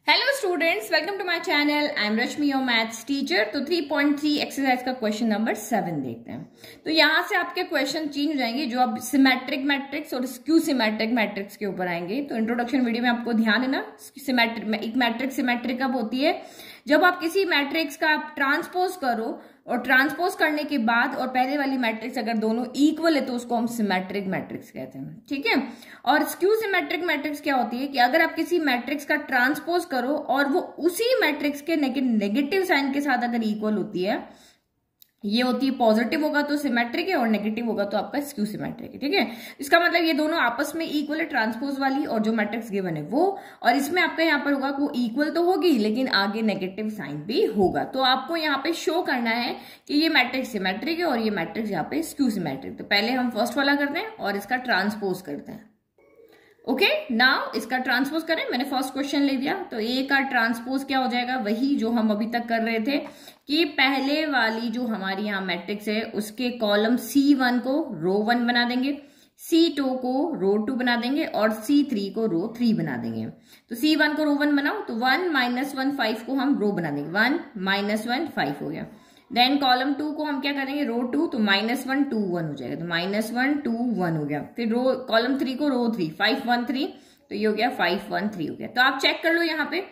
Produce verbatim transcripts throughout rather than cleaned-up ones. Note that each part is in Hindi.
Hello students, welcome to my channel. I am Rashmi, your maths teacher. तो थ्री पॉइंट थ्री एक्सरसाइज का क्वेश्चन नंबर सेवन देखते हैं। तो यहाँ से आपके क्वेश्चन चेंज हो जाएंगे, जो अब सिमेट्रिक मैट्रिक्स और स्क्यू सिमेट्रिक मैट्रिक्स के ऊपर आएंगे। तो इंट्रोडक्शन वीडियो में आपको ध्यान है ना, सिमेट्रिक एक मैट्रिक्स सिमेट्रिक कब होती है? जब आप किसी मैट्रिक्स का आप ट्रांसपोज करो और ट्रांसपोज करने के बाद और पहले वाली मैट्रिक्स अगर दोनों इक्वल है तो उसको हम सिमेट्रिक मैट्रिक्स कहते हैं, ठीक है। और स्क्यू सिमेट्रिक मैट्रिक्स क्या होती है कि अगर आप किसी मैट्रिक्स का ट्रांसपोज करो और वो उसी मैट्रिक्स के नेगेटिव साइन के साथ अगर इक्वल होती है, ये होती है पॉजिटिव होगा तो सिमेट्रिक है और नेगेटिव होगा तो आपका स्क्यू सिमेट्रिक है, ठीक है। इसका मतलब ये दोनों आपस में इक्वल है, ट्रांसपोज वाली और जो मैट्रिक्स गिवन है वो। और इसमें आपका यहाँ पर होगा वो इक्वल तो होगी लेकिन आगे नेगेटिव साइन भी होगा। तो आपको यहाँ पे शो करना है कि ये मैट्रिक्स सिमेट्रिक है और ये मैट्रिक्स यहाँ पे स्क्यू सिमेट्रिक। तो पहले हम फर्स्ट वाला करते हैं और इसका ट्रांसपोज करते हैं। ओके, नाउ इसका ट्रांसपोज करें। मैंने फर्स्ट क्वेश्चन ले दिया तो ए का ट्रांसपोज क्या हो जाएगा? वही जो हम अभी तक कर रहे थे कि पहले वाली जो हमारी यहाँ मैट्रिक्स है उसके कॉलम सी वन को रो वन बना देंगे, सी टू को रो टू बना देंगे और सी थ्री को रो थ्री बना देंगे। तो सी वन को रो वन बनाओ तो वन माइनस वन फाइव को हम रो बना देंगे, वन माइनस वन फाइव हो गया। देन कॉलम टू को हम क्या करेंगे? रो टू, तो माइनस वन टू वन हो जाएगा, तो माइनस वन टू वन हो गया। फिर रो कॉलम थ्री को row three, five one three, तो ये हो गया फाइव वन थ्री हो गया। तो आप चेक कर लो यहाँ पे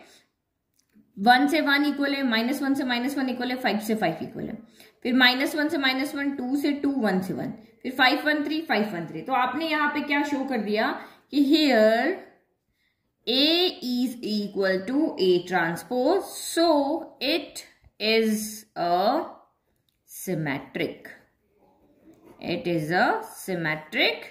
वन से वन इक्वल है, माइनस वन से माइनस वन इक्वल है, फाइव से फाइव इक्वल है, फिर माइनस वन से माइनस वन, टू से टू, वन से वन, फिर five one three, five one three. तो आपने यहाँ पे क्या शो कर दिया कि here A is equal to A transpose, so it is a symmetric. It is a symmetric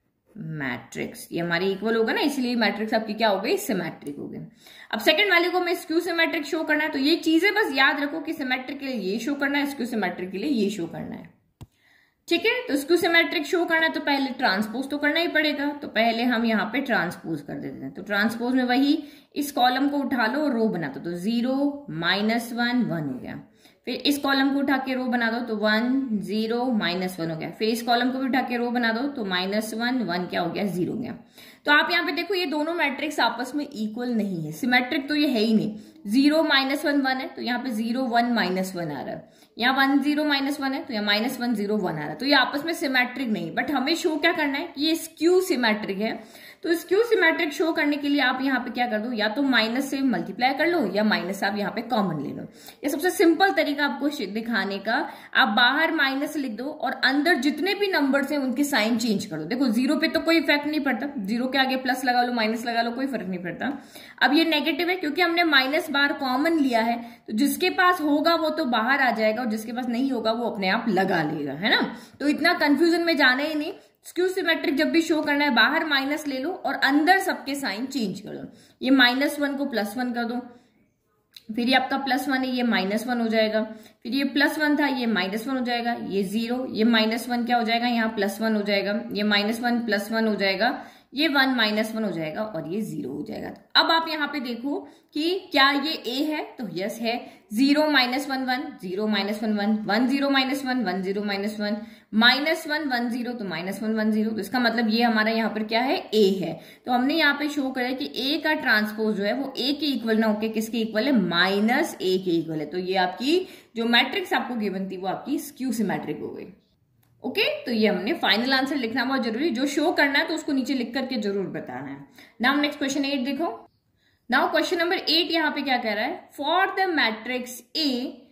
matrix. ये हमारी इक्वल होगा ना, इसलिए मैट्रिक्स आपकी क्या हो गई? सिमेट्रिक हो गई। अब सेकंड वैल्यू को मैं स्क्यू सिमेट्रिक शो करना है, तो ये चीजें बस याद रखो कि सिमेट्रिक के लिए ये शो करना है, स्क्यू सिमेट्रिक के लिए ये शो करना है, ठीक है। तो स्क्यू सिमेट्रिक शो करना है तो पहले ट्रांसपोज तो करना ही पड़ेगा। तो पहले हम यहाँ पे ट्रांसपोज कर देते हैं। तो ट्रांसपोज में वही इस कॉलम को उठा लो और रो बना दो, तो जीरो माइनस वन वन हो गया। फिर इस कॉलम को उठा के रो बना दो तो वन जीरो माइनस वन हो गया। फिर इस कॉलम को भी उठा के रो बना दो तो माइनस वन वन क्या हो गया? जीरो हो गया। तो आप यहाँ पे देखो ये दोनों मैट्रिक्स आपस में इक्वल नहीं है, सिमेट्रिक तो ये है ही नहीं। जीरो माइनस वन वन है तो यहाँ पे जीरो वन माइनस वन आ रहा है, यहाँ वन जीरो माइनस वन है तो यहाँ माइनस वन जीरो वन आ रहा है। तो ये आपस में सिमेट्रिक नहीं, बट हमें शो क्या करना है कि ये स्क्यू सिमेट्रिक है। तो स्क्यू सिमेट्रिक शो करने के लिए आप यहाँ पे क्या कर दो, या तो माइनस से मल्टीप्लाई कर लो या माइनस आप यहाँ पे कॉमन ले लो। ये सबसे सिंपल तरीका आपको दिखाने का। आप बाहर माइनस लिख दो और अंदर जितने भी नंबर्स हैं उनके साइन चेंज कर दो। देखो जीरो पे तो कोई इफेक्ट नहीं पड़ता, जीरो के आगे प्लस लगा लो माइनस लगा लो कोई फर्क नहीं पड़ता। अब ये नेगेटिव है क्योंकि हमने माइनस बार कॉमन लिया है, तो जिसके पास होगा वो तो बाहर आ जाएगा और जिसके पास नहीं होगा वो अपने आप लगा लेगा, है ना। तो इतना कंफ्यूजन में जाना ही नहीं। स्क्यू सिमेट्रिक जब भी शो करना है बाहर माइनस ले लो और अंदर सबके साइन चेंज कर दो। ये माइनस वन को प्लस वन कर दो, फिर ये आपका प्लस वन है ये माइनस वन हो जाएगा, फिर ये प्लस वन था ये माइनस वन हो जाएगा, ये जीरो, ये माइनस वन क्या हो जाएगा? यहाँ प्लस वन हो जाएगा, ये माइनस वन प्लस वन हो जाएगा, ये वन माइनस वन हो जाएगा और ये जीरो हो जाएगा। अब आप यहाँ पे देखो कि क्या ये ए है? तो यस है। Zero minus one one, zero minus one one, one zero minus one, one zero minus one, minus one one zero, तो माइनस वन वन जीरो। तो इसका मतलब ये हमारा यहाँ पर क्या है? ए है। तो हमने यहाँ पे शो करा कि ए का ट्रांसपोज जो है वो ए के इक्वल ना होके किसके इक्वल है? माइनस ए के इक्वल है। तो ये आपकी जो मैट्रिक्स आपको गिवन थी वो आपकी स्क्यू सिमेट्रिक हो गई। ओके okay, तो ये हमने फाइनल आंसर लिखना बहुत जरूरी, जो शो करना है तो उसको नीचे लिख करके जरूर बताना है। नाउ नेक्स्ट क्वेश्चन एट देखो। नाउ क्वेश्चन नंबर एट यहाँ पे क्या कह रहा है? For the matrix A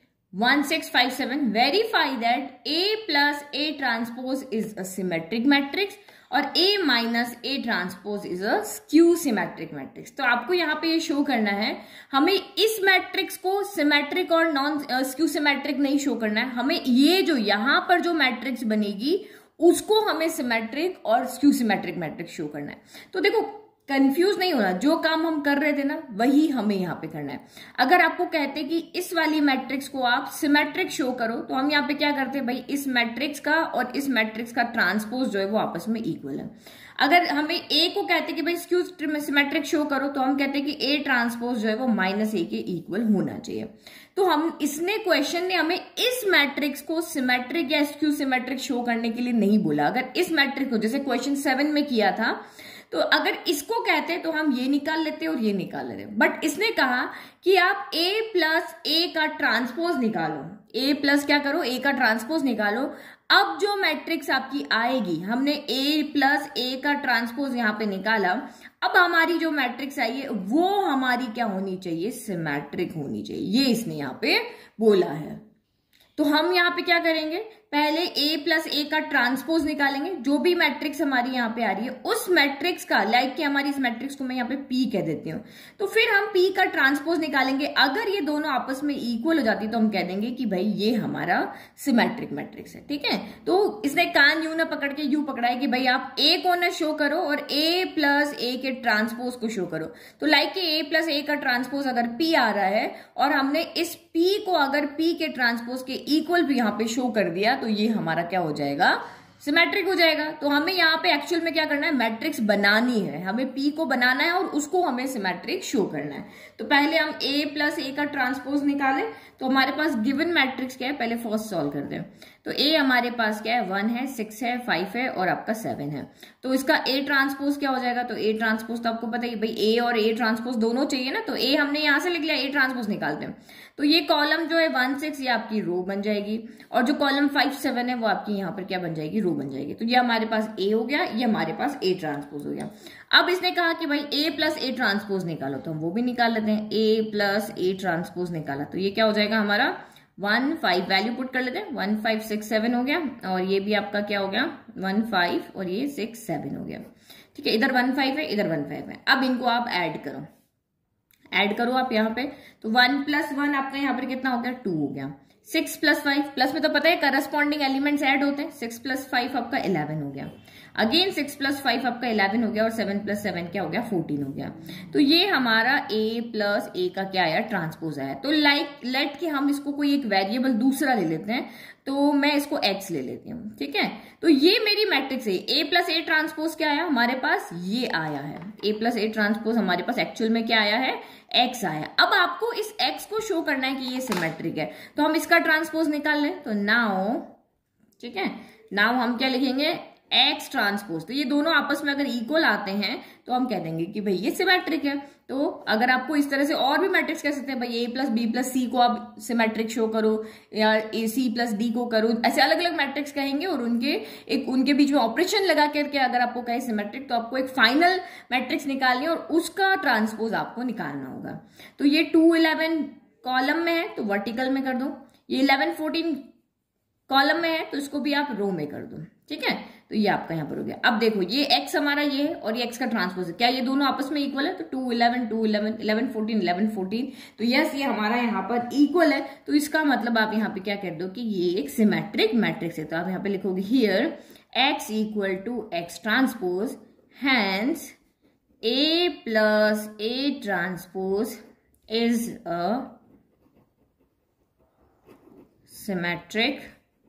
one six five seven verify that A plus A transpose is a symmetric matrix और A minus A transpose is a skew symmetric matrix. तो आपको यहाँ पे ये शो करना है, हमें इस मैट्रिक्स को सिमेट्रिक और नॉन स्क्यू सिमेट्रिक नहीं शो करना है, हमें ये जो यहाँ पर जो मैट्रिक्स बनेगी उसको हमें सिमेट्रिक और स्क्यू सिमेट्रिक मैट्रिक्स शो करना है। तो देखो कंफ्यूज नहीं होना, जो काम हम कर रहे थे ना वही हमें यहाँ पे करना है। अगर आपको कहते कि इस वाली मैट्रिक्स को आप सिमेट्रिक शो करो तो हम यहाँ पे क्या करते हैं भाई, इस मैट्रिक्स का और इस मैट्रिक्स का ट्रांसपोज जो है वो आपस में इक्वल है। अगर हमें ए को कहते कि भाई स्क्यू सिमेट्रिक शो करो तो हम कहते हैं कि ए ट्रांसपोज जो है वो माइनस ए के इक्वल होना चाहिए। तो हम इसने क्वेश्चन ने हमें इस मैट्रिक्स को सिमेट्रिक या स्क्यू सिमेट्रिक शो करने के लिए नहीं बोला। अगर इस मैट्रिक्स को जैसे क्वेश्चन सेवन में किया था तो अगर इसको कहते तो हम ये निकाल लेते और ये निकाल लेते, बट इसने कहा कि आप a प्लस ए का ट्रांसपोज निकालो, a प्लस क्या करो, a का ट्रांसपोज निकालो। अब जो मैट्रिक्स आपकी आएगी, हमने a प्लस ए का ट्रांसपोज यहां पे निकाला, अब हमारी जो मैट्रिक्स आई है वो हमारी क्या होनी चाहिए, सिमेट्रिक होनी चाहिए, ये इसने यहां पे बोला है। तो हम यहां पे क्या करेंगे, पहले a प्लस ए का ट्रांसपोज निकालेंगे, जो भी मैट्रिक्स हमारी यहाँ पे आ रही है उस मैट्रिक्स का, लाइक कि हमारी इस मैट्रिक्स को मैं यहाँ पे p कह देती हूँ, तो फिर हम p का ट्रांसपोज निकालेंगे। अगर ये दोनों आपस में इक्वल हो जाती तो हम कह देंगे कि भाई ये हमारा सिमेट्रिक मैट्रिक्स है, ठीक है। तो इसने कान यू ना पकड़ के यू पकड़ा है कि भाई आप a को ना शो करो और a प्लस ए के ट्रांसपोज को शो करो। तो लाइक कि a प्लस ए का ट्रांसपोज अगर p आ रहा है और हमने इस p को अगर p के ट्रांसपोज के इक्वल भी यहाँ पे शो कर दिया तो ये हमारा क्या हो जाएगा, सिमेट्रिक हो जाएगा। तो हमें यहाँ पे एक्चुअल में क्या करना है, मैट्रिक्स बनानी है, हमें p को बनाना है और उसको हमें सिमेट्रिक शो करना है। तो पहले हम a प्लस ए का ट्रांसपोज निकालें, तो हमारे पास गिवन मैट्रिक्स क्या है, पहले फर्स्ट सॉल्व कर दें। तो a हमारे पास क्या है, वन है, सिक्स है, फाइव है और आपका सेवन है। तो इसका a ट्रांसपोज क्या हो जाएगा, तो a ट्रांसपोज तो आपको पता ही भाई a और a ट्रांसपोज दोनों चाहिए ना, तो a हमने यहां से लिख लिया, a ट्रांसपोज निकालते हैं। तो ये कॉलम जो है वन सिक्स ये आपकी रो बन जाएगी और जो कॉलम फाइव सेवन है वो आपकी यहाँ पर क्या बन जाएगी, रो बन जाएगी। तो ये हमारे पास a हो गया, ये हमारे पास a ट्रांसपोज हो गया। अब इसने कहा कि भाई a प्लस ए ट्रांसपोज निकालो, तो हम वो भी निकाल लेते हैं, a प्लस ए ट्रांसपोज निकाला तो ये क्या हो जाएगा हमारा, वन फाइव, वैल्यू पुट कर लेते हैं, वन फाइव सिक्स सेवन हो गया और ये भी आपका क्या हो गया, वन फाइव और ये सिक्स सेवन हो गया, ठीक है। इधर वन फाइव है, इधर वन फाइव है। अब इनको आप ऐड करो, ऐड करो आप यहाँ पे, तो वन प्लस वन आपका यहाँ पर कितना हो गया, टू हो गया। सिक्स प्लस फाइव, प्लस में तो पता है करस्पॉन्डिंग एलिमेंट्स ऐड होते हैं, सिक्स प्लस फाइव आपका इलेवन हो गया, अगेन सिक्स प्लस फाइव आपका इलेवन हो गया और सेवन प्लस सेवन क्या हो गया, फोर्टीन हो गया। तो ये हमारा a प्लस ए का क्या आया, ट्रांसपोज आया। तो लाइक लेट कि हम इसको कोई एक वेरिएबल दूसरा ले लेते हैं, तो मैं इसको x ले लेती हूँ, ठीक है। तो ये मेरी मैट्रिक्स है, a प्लस ए ट्रांसपोज क्या आया हमारे पास, ये आया है, a प्लस ए ट्रांसपोज हमारे पास एक्चुअल में क्या आया है, x आया। अब आपको इस x को शो करना है कि ये सिमेट्रिक है, तो हम इसका ट्रांसपोज निकाल लें। तो नाउ, ठीक है, नाउ हम क्या लिखेंगे, x ट्रांसपोज। तो ये दोनों आपस में अगर इक्वल आते हैं तो हम कह देंगे कि भाई ये सिमेट्रिक है। तो अगर आपको इस तरह से और भी मैट्रिक्स कह सकते हैं, भाई a plus B plus C को आप सिमेट्रिक शो करो या ए सी प्लस डी को करो, ऐसे अलग अलग मैट्रिक्स कहेंगे और उनके एक उनके बीच में ऑपरेशन लगा करके अगर आपको कहे सिमेट्रिक, तो आपको एक फाइनल मैट्रिक्स निकालनी है और उसका ट्रांसपोज आपको निकालना होगा। तो ये टू इलेवन कॉलम में है तो वर्टिकल में कर दो, ये इलेवन फोर्टीन कॉलम में है तो इसको भी आप रो में कर दो, ठीक है। तो ये आपका यहाँ पर हो गया। अब देखो ये x हमारा ये है और ये x का ट्रांसपोज है, क्या ये दोनों आपस में इक्वल है, तो two eleven two eleven eleven fourteen eleven fourteen, तो यस ये हमारा यहाँ पर इक्वल है। तो इसका मतलब आप यहाँ पे क्या कर दो कि ये एक सिमेट्रिक मैट्रिक्स है। तो आप यहाँ पे लिखोगे here x equal to x transpose, hence a plus A transpose is a symmetric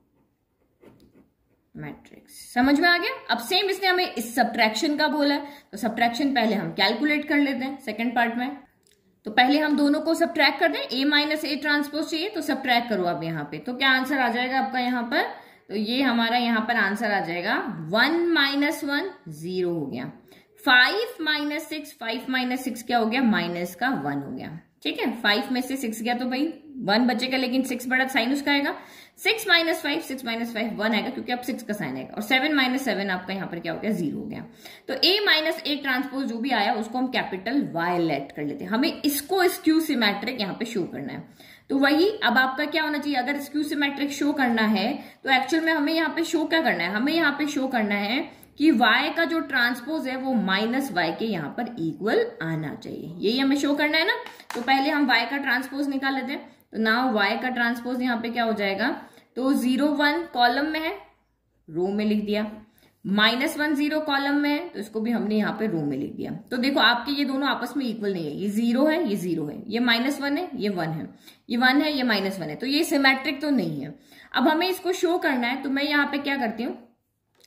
matrix. समझ में आ गया। अब सेम इसने हमें इस सब्ट्रैक्शन का बोला है, तो सब्ट्रैक्शन पहले हम कैलकुलेट कर लेते हैं सेकंड पार्ट में। तो पहले हम दोनों को सब्ट्रैक्ट कर दें, a माइनस ए ट्रांसपोज चाहिए तो सब्ट्रैक्ट करो आप यहाँ पे। तो क्या आंसर आ जाएगा आपका यहाँ पर, तो ये हमारा यहाँ पर आंसर आ जाएगा वन माइनस वन, जीरो हो गया। Five minus six, five minus six क्या हो गया, माइनस का वन हो गया, ठीक है। फाइव में से सिक्स गया तो भाई वन बचेगा, लेकिन सिक्स बड़ा साइन उसका आएगा। Six minus five, six minus five one आएगा क्योंकि अब सिक्स का साइन आएगा। और सेवन माइनस सेवन आपका यहाँ पर क्या हो गया, जीरो हो गया। तो ए माइनस ए ट्रांसपोज जो भी आया उसको हम कैपिटल वाई लेट कर लेते हैं, हमें इसको स्क्यू सिमेट्रिक यहाँ पे शो करना है। तो वही अब आपका क्या होना चाहिए, अगर स्क्यू सिमेट्रिक शो करना है तो एक्चुअल में हमें यहाँ पे शो क्या करना है, हमें यहाँ पे शो करना है कि y का जो ट्रांसपोज है वो माइनस वाई के यहाँ पर इक्वल आना चाहिए, यही हमें शो करना है ना। तो पहले हम y का ट्रांसपोज निकाल लेते हैं। तो नाउ y का ट्रांसपोज यहाँ पे क्या हो जाएगा, तो जीरो वन कॉलम में है, रो में लिख दिया। माइनस वन जीरो कॉलम में है तो इसको भी हमने यहाँ पे रो में लिख दिया। तो देखो आपके ये दोनों आपस में इक्वल नहीं है, ये जीरो है ये जीरो है, ये माइनस वन है ये वन है, ये वन है ये माइनस वन है, तो ये सिमेट्रिक तो नहीं है। अब हमें इसको शो करना है तो मैं यहाँ पे क्या करती हूँ,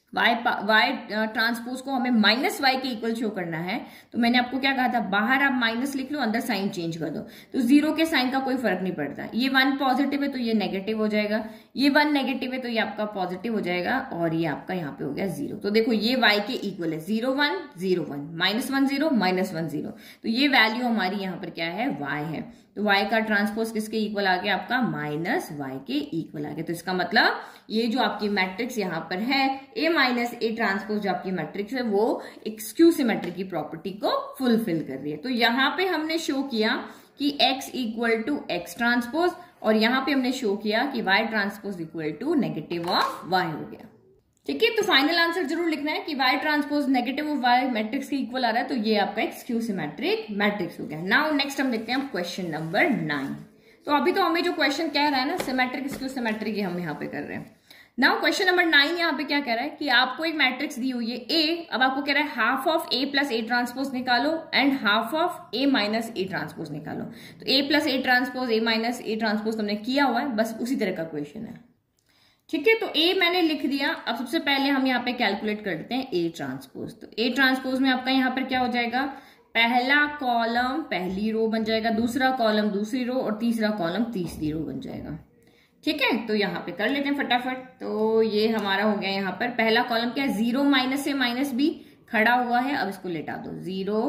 वाई वाई ट्रांसपोज को हमें माइनस वाई के इक्वल शो करना है, तो मैंने आपको क्या कहा था, बाहर आप माइनस लिख लो, अंदर साइन चेंज कर दो, तो जीरो के साइन का कोई फर्क नहीं पड़ता। ये वन पॉजिटिव है तो ये नेगेटिव हो जाएगा, ये वन नेगेटिव है तो ये आपका पॉजिटिव हो जाएगा, और ये आपका यहाँ पे हो गया जीरो। तो देखो ये वाई के इक्वल है, zero one zero one, minus one zero minus one zero, तो ये वैल्यू हमारी यहाँ पर क्या है, वाई है। तो y का ट्रांसपोज किसके इक्वल आ गया, आपका माइनस वाई के इक्वल आ गया। तो इसका मतलब ये जो आपकी मैट्रिक्स यहाँ पर है a माइनस ए ट्रांसपोज, जो आपकी मैट्रिक्स है वो एक स्क्यू सिमेट्री की प्रॉपर्टी को फुलफिल कर रही है। तो यहाँ पे हमने शो किया कि x equal to X transpose, और यहाँ पे हमने शो किया कि y transpose equal to negative of y हो गया। ठीक है, तो फाइनल आंसर जरूर लिखना है कि y transpose negative of y matrix के इक्वल आ रहा है, तो ये आपका एक स्क्यू सिमेट्रिक मैट्रिक्स हो गया। नाउ नेक्स्ट हम देखते हैं क्वेश्चन नंबर नाइन। तो अभी तो हमें जो क्वेश्चन कह रहा है ना, सिमेट्रिक स्क्यू सिमेट्रिक, ये हम यहाँ पे कर रहे हैं। नाउ क्वेश्चन नंबर नाइन यहाँ पे क्या कह रहा है कि आपको एक मैट्रिक्स दी हुई है ए, अब आपको कह रहा है half of A plus A transpose निकालो and half of A minus A transpose निकालो। तो A plus A transpose, A minus A transpose तुमने किया हुआ है, बस उसी तरह का क्वेश्चन है। ठीक है, तो ए मैंने लिख दिया। अब सबसे पहले हम यहाँ पे कैलकुलेट करते हैं ए ट्रांसपोज। तो ए ट्रांसपोज में आपका यहाँ पर क्या हो जाएगा, पहला कॉलम पहली रो बन जाएगा, दूसरा कॉलम दूसरी रो, और तीसरा कॉलम तीसरी रो बन जाएगा। ठीक है, तो यहाँ पे कर लेते हैं फटाफट। तो ये हमारा हो गया, यहाँ पर पहला कॉलम क्या है, zero minus A minus B खड़ा हुआ है, अब इसको लेटा दो, zero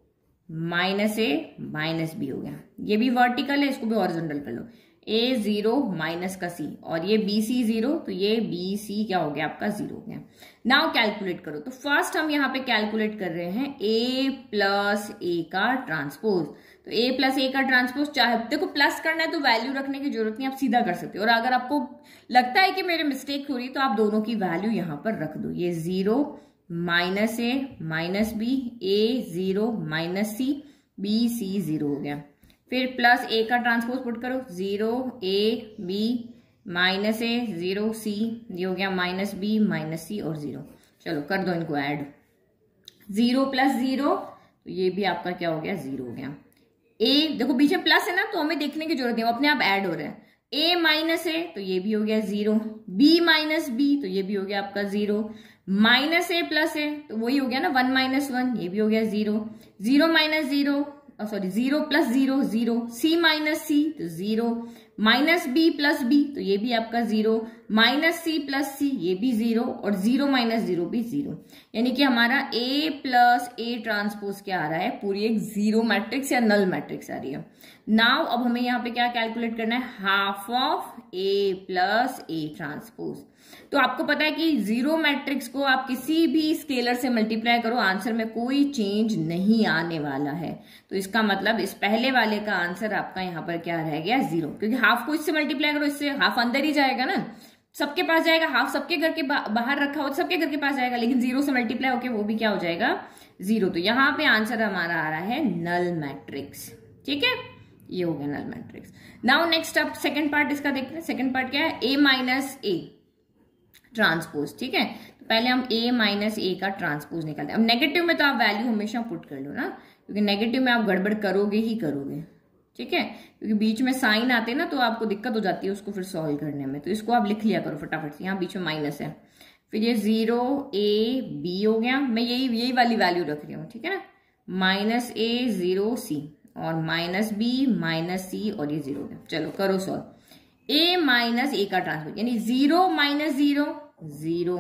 minus A minus B हो गया। ये भी वर्टिकल है, इसको भी हॉरिजॉन्टल कर लो, ए जीरो माइनस का सी, और ये बी सी जीरो, तो ये बी सी क्या हो गया आपका, जीरो हो गया। नाउ कैलकुलेट करो। तो फर्स्ट हम यहाँ पे कैलकुलेट कर रहे हैं ए प्लस ए का ट्रांसपोज। तो ए प्लस ए का ट्रांसपोज, चाहे देखो प्लस करना है तो वैल्यू रखने की जरूरत नहीं, आप सीधा कर सकते हो, और अगर आपको लगता है कि मेरे मिस्टेक हो रही तो आप दोनों की वैल्यू यहाँ पर रख दो। ये zero minus A minus B, A zero minus C, B C zero हो गया। फिर प्लस ए का ट्रांसपोज पुट करो, zero A B minus A zero C, ये हो गया माइनस बी माइनस सी और जीरो। चलो कर दो इनको ऐड, जीरो प्लस जीरो, तो ये भी आपका क्या हो गया, जीरो हो गया। ए देखो बीच में प्लस है ना, तो हमें देखने की जरूरत नहीं, अपने आप ऐड हो रहे हैं। ए माइनस ए, तो ये भी हो गया जीरो, बी माइनस बी, तो ये भी हो गया आपका zero, minus A plus A, तो वही हो गया ना वन माइनस वन, ये भी हो गया zero, zero minus zero, sorry zero plus zero zero, C minus C तो zero, minus B plus B, तो ये भी आपका zero, minus C plus C, ये भी जीरो, और जीरो माइनस जीरो भी जीरो। यानी कि हमारा ए प्लस ए ट्रांसपोज क्या आ रहा है, पूरी एक जीरो मैट्रिक्स या नल मैट्रिक्स आ रही है। नाउ अब हमें यहाँ पे क्या कैलकुलेट करना है, half of A plus A transpose. तो आपको पता है कि जीरो मैट्रिक्स को आप किसी भी स्केलर से मल्टीप्लाई करो, आंसर में कोई चेंज नहीं आने वाला है। तो इसका मतलब इस पहले वाले का आंसर आपका यहाँ पर क्या रह गया, जीरो, क्योंकि हाफ को इससे मल्टीप्लाई करो, इससे हाफ अंदर ही जाएगा ना, सबके पास जाएगा, हाफ सबके घर के बाहर रखा हो सबके घर के पास जाएगा, लेकिन जीरो से मल्टीप्लाई होके वो भी क्या हो जाएगा, जीरो। तो यहाँ पे आंसर हमारा आ रहा है नल मैट्रिक्स। ठीक है, ये हो गया नल मैट्रिक्स। नाउ नेक्स्ट अब सेकंड पार्ट इसका देखते हैं। सेकंड पार्ट क्या है, ए माइनस ए ट्रांसपोज। ठीक है, तो पहले हम a माइनस ए का ट्रांसपोज निकालते हैं। अब नेगेटिव में तो आप वैल्यू हमेशा पुट कर लो ना, क्योंकि नेगेटिव में आप गड़बड़ करोगे ही करोगे। ठीक है, क्योंकि बीच में साइन आते हैं ना, तो आपको दिक्कत हो जाती है उसको फिर सॉल्व करने में, तो इसको आप लिख लिया करो फटाफट से। यहाँ बीच में माइनस है, फिर ये जीरो ए बी हो गया, मैं यही यही वाली वैल्यू रख रही हूँ। ठीक है ना, माइनस ए जीरो सी, और माइनस बी माइनस सी, और ये जीरो हो गया। चलो करो सॉल्व। ए माइनस ए का ट्रांसपोज यानी zero minus zero zero,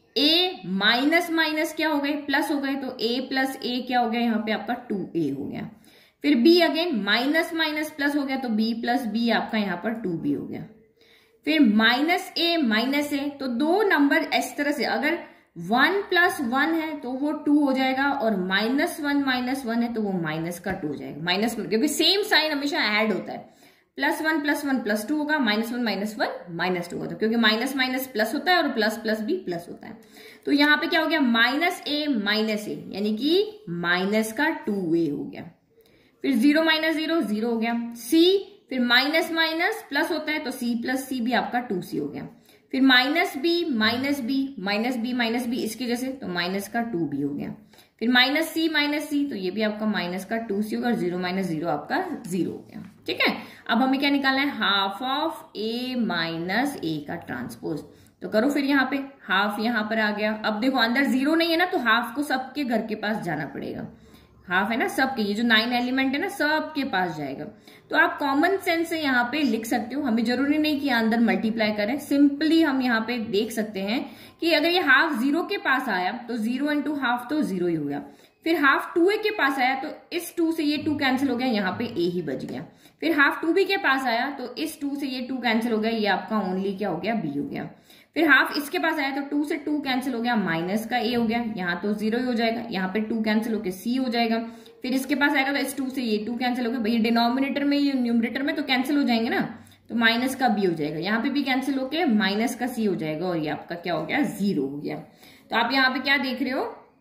A minus minus क्या हो गए, प्लस हो गए, तो ए प्लस ए क्या हो गया, यहाँ पे आपका टू ए हो गया। फिर B again minus minus plus हो गया, तो बी प्लस बी आपका यहाँ पर टू बी हो गया। फिर माइनस ए माइनस ए, तो दो नंबर इस तरह से, अगर वन प्लस वन है तो वो टू हो जाएगा, और माइनस वन माइनस वन है तो वो माइनस का टू हो जाएगा। माइनस, क्योंकि सेम साइन हमेशा ऐड होता है, plus one plus one plus two होगा, minus one minus one minus two होगा, क्योंकि माइनस माइनस प्लस होता है और प्लस प्लस भी प्लस होता है। तो यहाँ पे क्या हो गया, माइनस ए माइनस ए, यानी कि माइनस का टू ए हो गया। फिर जीरो माइनस जीरो जीरो हो गया, सी, फिर माइनस माइनस प्लस होता है तो सी प्लस सी भी आपका टू सी हो गया। फिर minus B minus B minus B minus B इसकी वजह से, तो माइनस का टू बी हो गया। फिर माइनस सी माइनस सी, तो ये भी आपका माइनस का टू सी होगा, और जीरो माइनस जीरो आपका जीरो हो गया। ठीक है, अब हमें क्या निकालना है, half of A minus A का ट्रांसपोज। तो करो फिर यहाँ पे हाफ यहाँ पर आ गया। अब देखो अंदर जीरो नहीं है ना, तो हाफ को सबके घर के पास जाना पड़ेगा। हाफ है ना सबके, ये जो नाइन एलिमेंट है ना सबके पास जाएगा। तो आप कॉमन सेंस से यहाँ पे लिख सकते हो, हमें जरूरी नहीं कि अंदर मल्टीप्लाई करें। सिंपली हम यहाँ पे देख सकते हैं कि अगर ये हाफ जीरो के पास आया तो जीरो इंटू हाफ तो जीरो ही हो गया। फिर हाफ टू ए के पास आया तो इस टू से ये टू कैंसिल हो गया, यहाँ पे ए ही बच गया। फिर हाफ टू बी के पास आया तो इस टू से ये टू कैंसिल हो गया, ये आपका ओनली क्या हो गया, बी हो गया। फिर हाफ इसके पास आया तो टू से टू कैंसिल हो गया, माइनस का ए हो गया, यहाँ तो जीरो ही हो जाएगा, यहाँ पे टू कैंसिल होकर सी हो जाएगा। फिर इसके पास आएगा तो इस टू से ये टू कैंसिल हो गया, भाई डिनोमिनेटर में ये न्यूमरेटर में तो कैंसिल हो जाएंगे ना, तो माइनस का बी हो जाएगा, यहाँ पे भी कैंसिल होके माइनस का सी हो जाएगा, और ये आपका क्या हो गया, जीरो हो गया। तो आप यहाँ पे क्या देख रहे हो,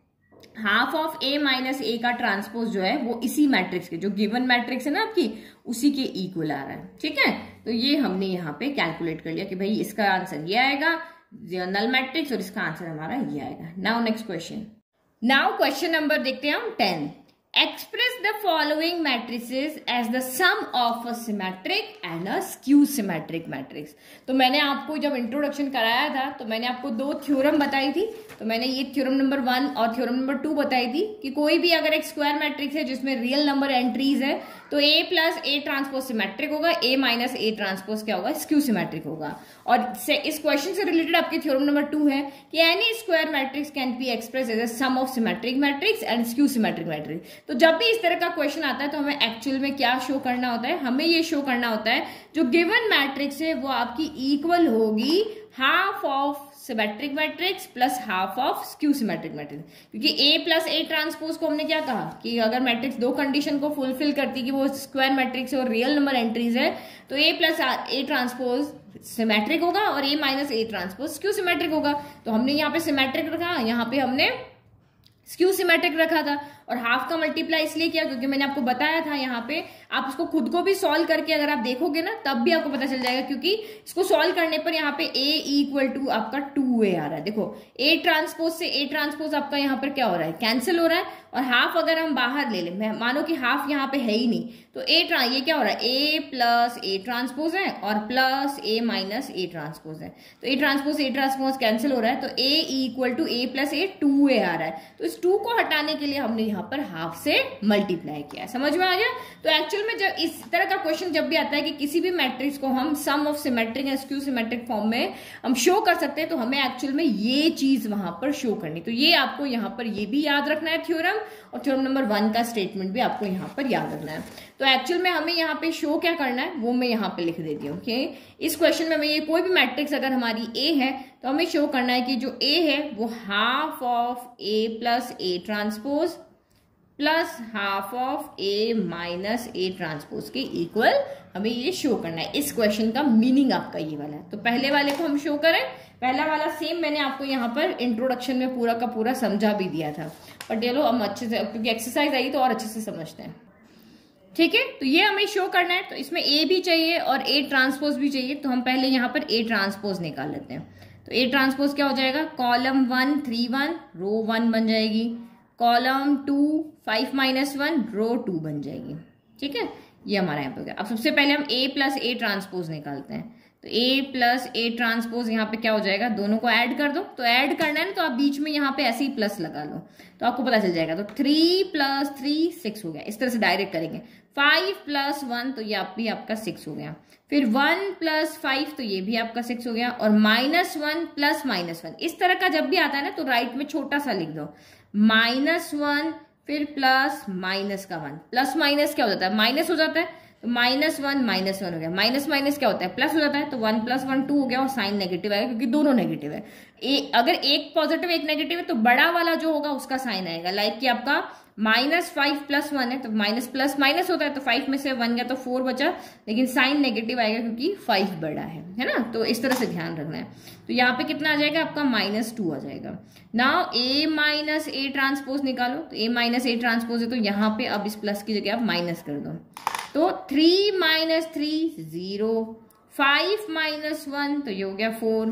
half of A minus A का ट्रांसपोज जो है वो इसी मैट्रिक्स के, जो गिवन मैट्रिक्स है ना आपकी, उसी के इक्वल आ रहा है। ठीक है, तो ये हमने यहाँ पे कैलकुलेट कर लिया कि भाई इसका आंसर ये आएगा नल मैट्रिक्स, और इसका आंसर हमारा ये आएगा। Now next question. Now question number देखते हैं हम ten. Express the following matrices as the sum of a symmetric and a skew symmetric matrix. तो मैंने आपको जब इंट्रोडक्शन कराया था तो मैंने आपको दो थ्योरम बताई थी। तो मैंने ये थ्योरम नंबर वन और थ्योरम नंबर टू बताई थी कि कोई भी अगर एक स्क्वायर मैट्रिक्स है जिसमें रियल नंबर एंट्रीज है तो A plus A transpose symmetric होगा, ए माइनस ए ट्रांसपोज क्या होगा, स्क्यू सिमेट्रिक होगा। और इस क्वेश्चन से रिलेटेड आपके थ्योरम नंबर टू है कि any square matrix can be express as a sum of symmetric matrix and skew symmetric matrix. तो जब भी इस तरह का क्वेश्चन आता है तो हमें एक्चुअल में क्या शो करना होता है, हमें ये शो करना होता है जो गिवन मैट्रिक्स है वो आपकी इक्वल होगी half of symmetric matrix plus half of skew symmetric matrix. क्योंकि ए प्लस ए ट्रांसपोज को हमने क्या कहा कि अगर मैट्रिक्स दो कंडीशन को फुलफिल करती कि वो स्क्वायर मैट्रिक्स और रियल नंबर एंट्रीज है तो A plus A transpose symmetric होगा और A minus A transpose skew symmetric होगा। तो हमने यहाँ पे सिमेट्रिक रखा, यहाँ पे हमने स्क्यू सिमेट्रिक रखा था। और हाफ का मल्टीप्लाई इसलिए किया क्योंकि मैंने आपको बताया था यहाँ पे आप उसको खुद को भी सॉल्व करके अगर आप देखोगे ना तब भी आपको पता चल जाएगा, क्योंकि इसको सॉल्व करने पर यहाँ पे a इक्वल टू आपका टू ए आ रहा है। देखो a ट्रांसपोज से a ट्रांसपोज आपका यहाँ पर क्या हो रहा है, कैंसिल हो रहा है। और हाफ अगर हम बाहर ले लें, मानो कि हाफ यहाँ पे है ही नहीं, तो a ट्रां ये क्या हो रहा है, a प्लस ए ट्रांसपोज है और plus a minus A transpose है। तो a transpose A transpose cancel हो रहा है, तो a equal to A plus A two A आ रहा है। तो इस टू को हटाने के लिए हमने यहाँ पर हाफ से मल्टीप्लाई किया। समझ में आ गया। तो एक्चुअल में जब इस तरह का क्वेश्चन जब भी आता है कि किसी भी मैट्रिक्स को हम सम ऑफ सिमेट्रिक या स्क्यू सिमेट्रिक फॉर्म में हम शो कर सकते हैं तो हमें एक्चुअल में ये चीज वहां पर शो करनी। तो ये आपको यहाँ पर ये भी याद रखना है थ्योरम, और थ्योरम नंबर वन का स्टेटमेंट भी आपको यहाँ पर याद रखना है। तो एक्चुअल में हमें यहाँ पे शो क्या करना है वो मैं यहाँ पे लिख देती हूँ कि इस क्वेश्चन में हमें ये कोई भी मैट्रिक्स अगर हमारी ए है तो हमें शो करना है कि जो ए है वो half of A plus A transpose plus half of A minus A transpose के इक्वल हमें ये शो करना है। इस क्वेश्चन का मीनिंग आपका ये वाला है। तो पहले वाले को हम शो करें, पहला वाला सेम मैंने आपको यहाँ पर इंट्रोडक्शन में पूरा का पूरा समझा भी दिया था, बट ये लो हम अच्छे से, क्योंकि एक्सरसाइज आई तो और अच्छे से समझते हैं। ठीक है, तो ये हमें शो करना है। तो इसमें ए भी चाहिए और ए ट्रांसपोज भी चाहिए, तो हम पहले यहाँ पर ए ट्रांसपोज निकाल लेते हैं। तो ए ट्रांसपोज क्या हो जाएगा, column one three one row one बन जाएगी, column two five minus one row two बन जाएगी। ठीक है, ये हमारा यहाँ पे हो गया। अब सबसे पहले हम a प्लस ए ट्रांसपोज निकालते हैं। तो a प्लस ए ट्रांसपोज यहाँ पे क्या हो जाएगा, दोनों को ऐड कर दो। तो ऐड करना है ना, तो आप बीच में यहाँ पे ऐसे ही प्लस लगा लो तो आपको पता चल जाएगा। तो थ्री प्लस थ्री सिक्स हो गया। इस तरह से डायरेक्ट करेंगे। फाइव प्लस वन तो ये आप भी आपका सिक्स हो गया। फिर वन प्लस फाइव तो ये भी आपका सिक्स हो गया। और minus one plus minus one, इस तरह का जब भी आता है ना तो राइट में छोटा सा लिख दो, माइनस वन फिर प्लस माइनस का वन। प्लस माइनस क्या हो जाता है, माइनस हो जाता है। तो माइनस वन माइनस वन हो गया। माइनस माइनस क्या होता है, प्लस हो जाता है। तो वन प्लस वन टू हो गया और साइन नेगेटिव आएगा क्योंकि दोनों नेगेटिव है। ए, अगर एक पॉजिटिव एक नेगेटिव है तो बड़ा वाला जो होगा उसका साइन आएगा। लाइक कि आपका माइनस फाइव प्लस वन है तो माइनस प्लस माइनस होता है, तो फाइव में से वन गया तो फोर बचा, लेकिन साइन नेगेटिव आएगा क्योंकि फाइव बड़ा है, है ना। तो इस तरह से ध्यान रखना है। तो यहाँ पे कितना आ जाएगा आपका, माइनस टू आ जाएगा। Now A minus A transpose निकालो। तो ए माइनस ए ट्रांसपोज है तो यहाँ पे अब इस प्लस की जगह आप माइनस कर दो। तो three minus three zero, five minus one तो ये हो गया four,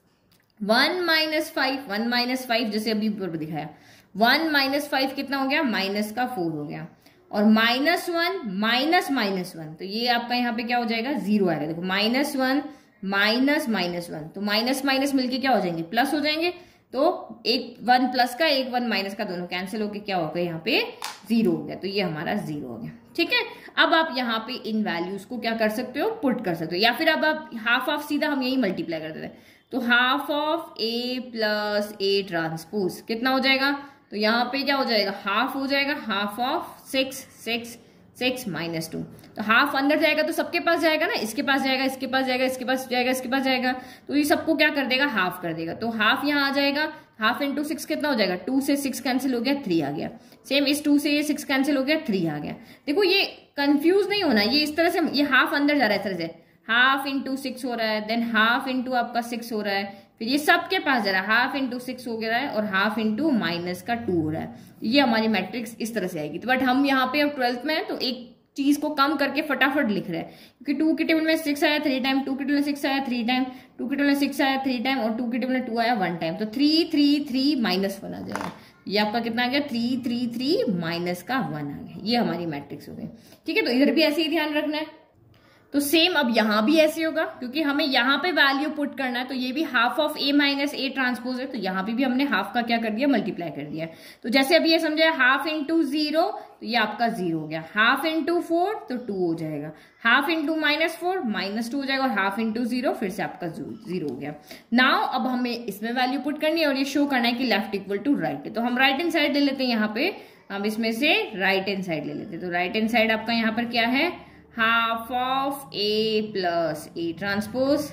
one minus five one minus five जैसे अभी ऊपर दिखाया, वन माइनस फाइव कितना हो गया, माइनस का फोर हो गया। और minus one minus minus one तो ये आपका यहाँ पे क्या हो जाएगा, जीरो आएगा। देखो minus one minus minus one, तो माइनस माइनस मिलके क्या हो जाएंगे, प्लस हो जाएंगे। तो एक वन प्लस का एक वन माइनस का दोनों कैंसिल होके क्या हो गया, यहाँ पे जीरो हो गया। तो ये हमारा जीरो हो गया। ठीक है, अब आप यहाँ पे इन वैल्यूज को क्या कर सकते हो, पुट कर सकते हो, या फिर अब आप हाफ ऑफ सीधा हम यही मल्टीप्लाई कर देते हैं। तो half of A plus A transpose कितना हो जाएगा, तो यहाँ पे क्या हो जाएगा, हाफ हो जाएगा, half of six six six minus two. तो हाफ अंदर जाएगा तो सबके पास जाएगा ना, इसके पास जाएगा, इसके पास जाएगा, इसके पास जाएगा, इसके पास जाएगा, तो ये सबको क्या कर देगा, हाफ कर देगा। तो हाफ यहाँ आ जाएगा, हाफ इंटू सिक्स कितना हो जाएगा, टू से सिक्स कैंसिल हो गया, थ्री आ गया। सेम इस टू से ये सिक्स कैंसिल हो गया, थ्री आ गया। देखो ये कंफ्यूज नहीं होना, ये इस तरह से, ये हाफ अंदर जा रहा है इस तरह से, हाफ इंटू सिक्स हो रहा है, देन हाफ इंटू आपका सिक्स हो रहा है, फिर ये सबके पास जा रहा है, हाफ इंटू सिक्स हो गया है, और हाफ इंटू माइनस का टू हो रहा है। ये हमारी मैट्रिक्स इस तरह से आएगी। तो बट हम यहाँ पे अब ट्वेल्थ में है तो एक चीज को कम करके फटाफट लिख रहे हैं, क्योंकि टू के टेबल में सिक्स आया थ्री टाइम, टू के टेबल में सिक्स आया थ्री टाइम, टू के टेबल में सिक्स आया थ्री टाइम, और टू के टेबल में टू आया वन टाइम। तो three three three minus one आ जाएगा। ये आपका कितना आ गया, थ्री थ्री थ्री माइनस का वन आ गया। ये हमारी मैट्रिक्स हो गई। ठीक है, तो इधर भी ऐसे ही ध्यान रखना है। तो सेम अब यहां भी ऐसे होगा, क्योंकि हमें यहां पे वैल्यू पुट करना है। तो ये भी half of A minus A transpose है, तो यहां पे भी हमने हाफ का क्या कर दिया, मल्टीप्लाई कर दिया। तो जैसे अभी ये समझे, हाफ इंटू जीरो तो ये आपका जीरो हो गया, हाफ इंटू फोर तो टू हो जाएगा, half into minus four minus two हो जाएगा, और हाफ इंटू जीरो फिर से आपका जीरो हो गया। नाउ अब हमें इसमें वैल्यू पुट करनी है और ये शो करना है कि लेफ्ट इक्वल टू राइट है। तो हम राइट हैंड साइड ले लेते हैं, यहाँ पे हम इसमें से राइट हैंड साइड ले लेते हैं। तो राइट हैंड साइड आपका यहाँ पर क्या है, half of A plus A transpose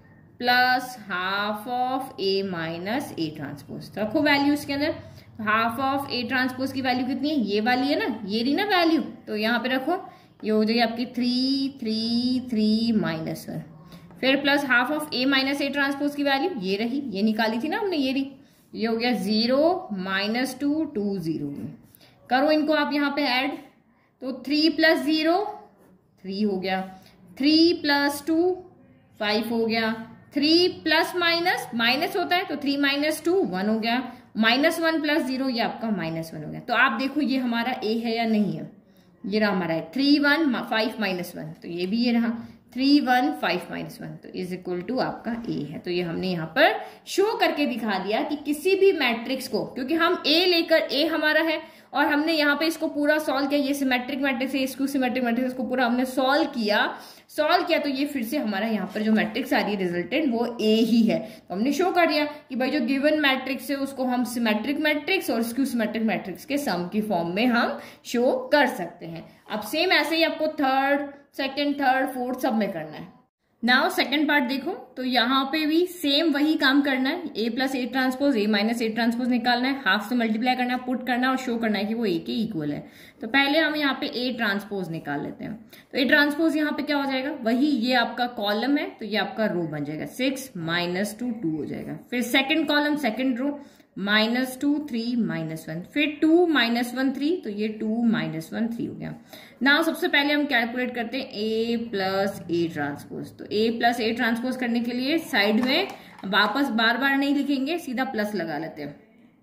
plus half of A minus A transpose. तो रखो वैल्यू इसके अंदर। हाफ ऑफ ए ट्रांसपोज की वैल्यू कितनी है, ये वाली है ना, ये रही ना वैल्यू, तो यहाँ पे रखो, ये हो जाएगी आपकी three three three minus one. फिर plus half of A minus A transpose की वैल्यू ये रही, ये निकाली थी ना हमने, ये रही, ये हो गया zero minus two two zero. करो इनको आप यहाँ पे ऐड, तो थ्री प्लस जीरो थ्री हो गया, थ्री प्लस टू फाइव हो गया, थ्री प्लस माइनस माइनस होता है तो थ्री माइनस टू वन हो गया, माइनस वन प्लस जीरो ये आपका माइनस वन हो गया। तो आप देखो ये हमारा ए है या नहीं है, ये रहा हमारा है three one five minus one, तो ये भी ये रहा three one five minus one, तो इज इक्वल टू आपका ए है। तो ये हमने यहाँ पर शो करके दिखा दिया कि किसी भी मैट्रिक्स को, क्योंकि हम ए लेकर ए हमारा है और हमने यहाँ पे इसको पूरा सॉल्व किया, ये सिमेट्रिक मैट्रिक्स है, इसको सिमेट्रिक मैट्रिक्स को पूरा हमने सॉल्व किया सॉल्व किया तो ये फिर से हमारा यहाँ पर जो मैट्रिक्स आ रही है रिजल्टेंट वो ए ही है। तो हमने शो कर दिया कि भाई जो गिवन मैट्रिक्स है उसको हम सिमेट्रिक मैट्रिक्स और स्क्यू सिमेट्रिक मैट्रिक्स के सम की फॉर्म में हम शो कर सकते हैं। अब सेम ऐसे ही आपको थर्ड सेकंड थर्ड फोर्थ सब में करना है। नाउ सेकंड पार्ट देखो, तो यहाँ पे भी सेम वही काम करना है, A plus A transpose A minus A transpose निकालना है, हाफ से मल्टीप्लाई करना है, पुट करना है और शो करना है कि वो ए के इक्वल है। तो पहले हम यहाँ पे ए ट्रांसपोज निकाल लेते हैं। तो ए ट्रांसपोज यहाँ पे क्या हो जाएगा, वही ये आपका कॉलम है तो ये आपका रो बन जाएगा, सिक्स माइनस टू टू हो जाएगा। फिर second column second row minus two three minus one, फिर टू माइनस वन थ्री, तो ये टू माइनस वन थ्री हो गया। नाउ सबसे पहले हम कैलकुलेट करते हैं ए प्लस ए ट्रांसपोज। तो ए प्लस ए ट्रांसपोज करने के लिए साइड में वापस बार बार नहीं लिखेंगे, सीधा प्लस लगा लेते हैं।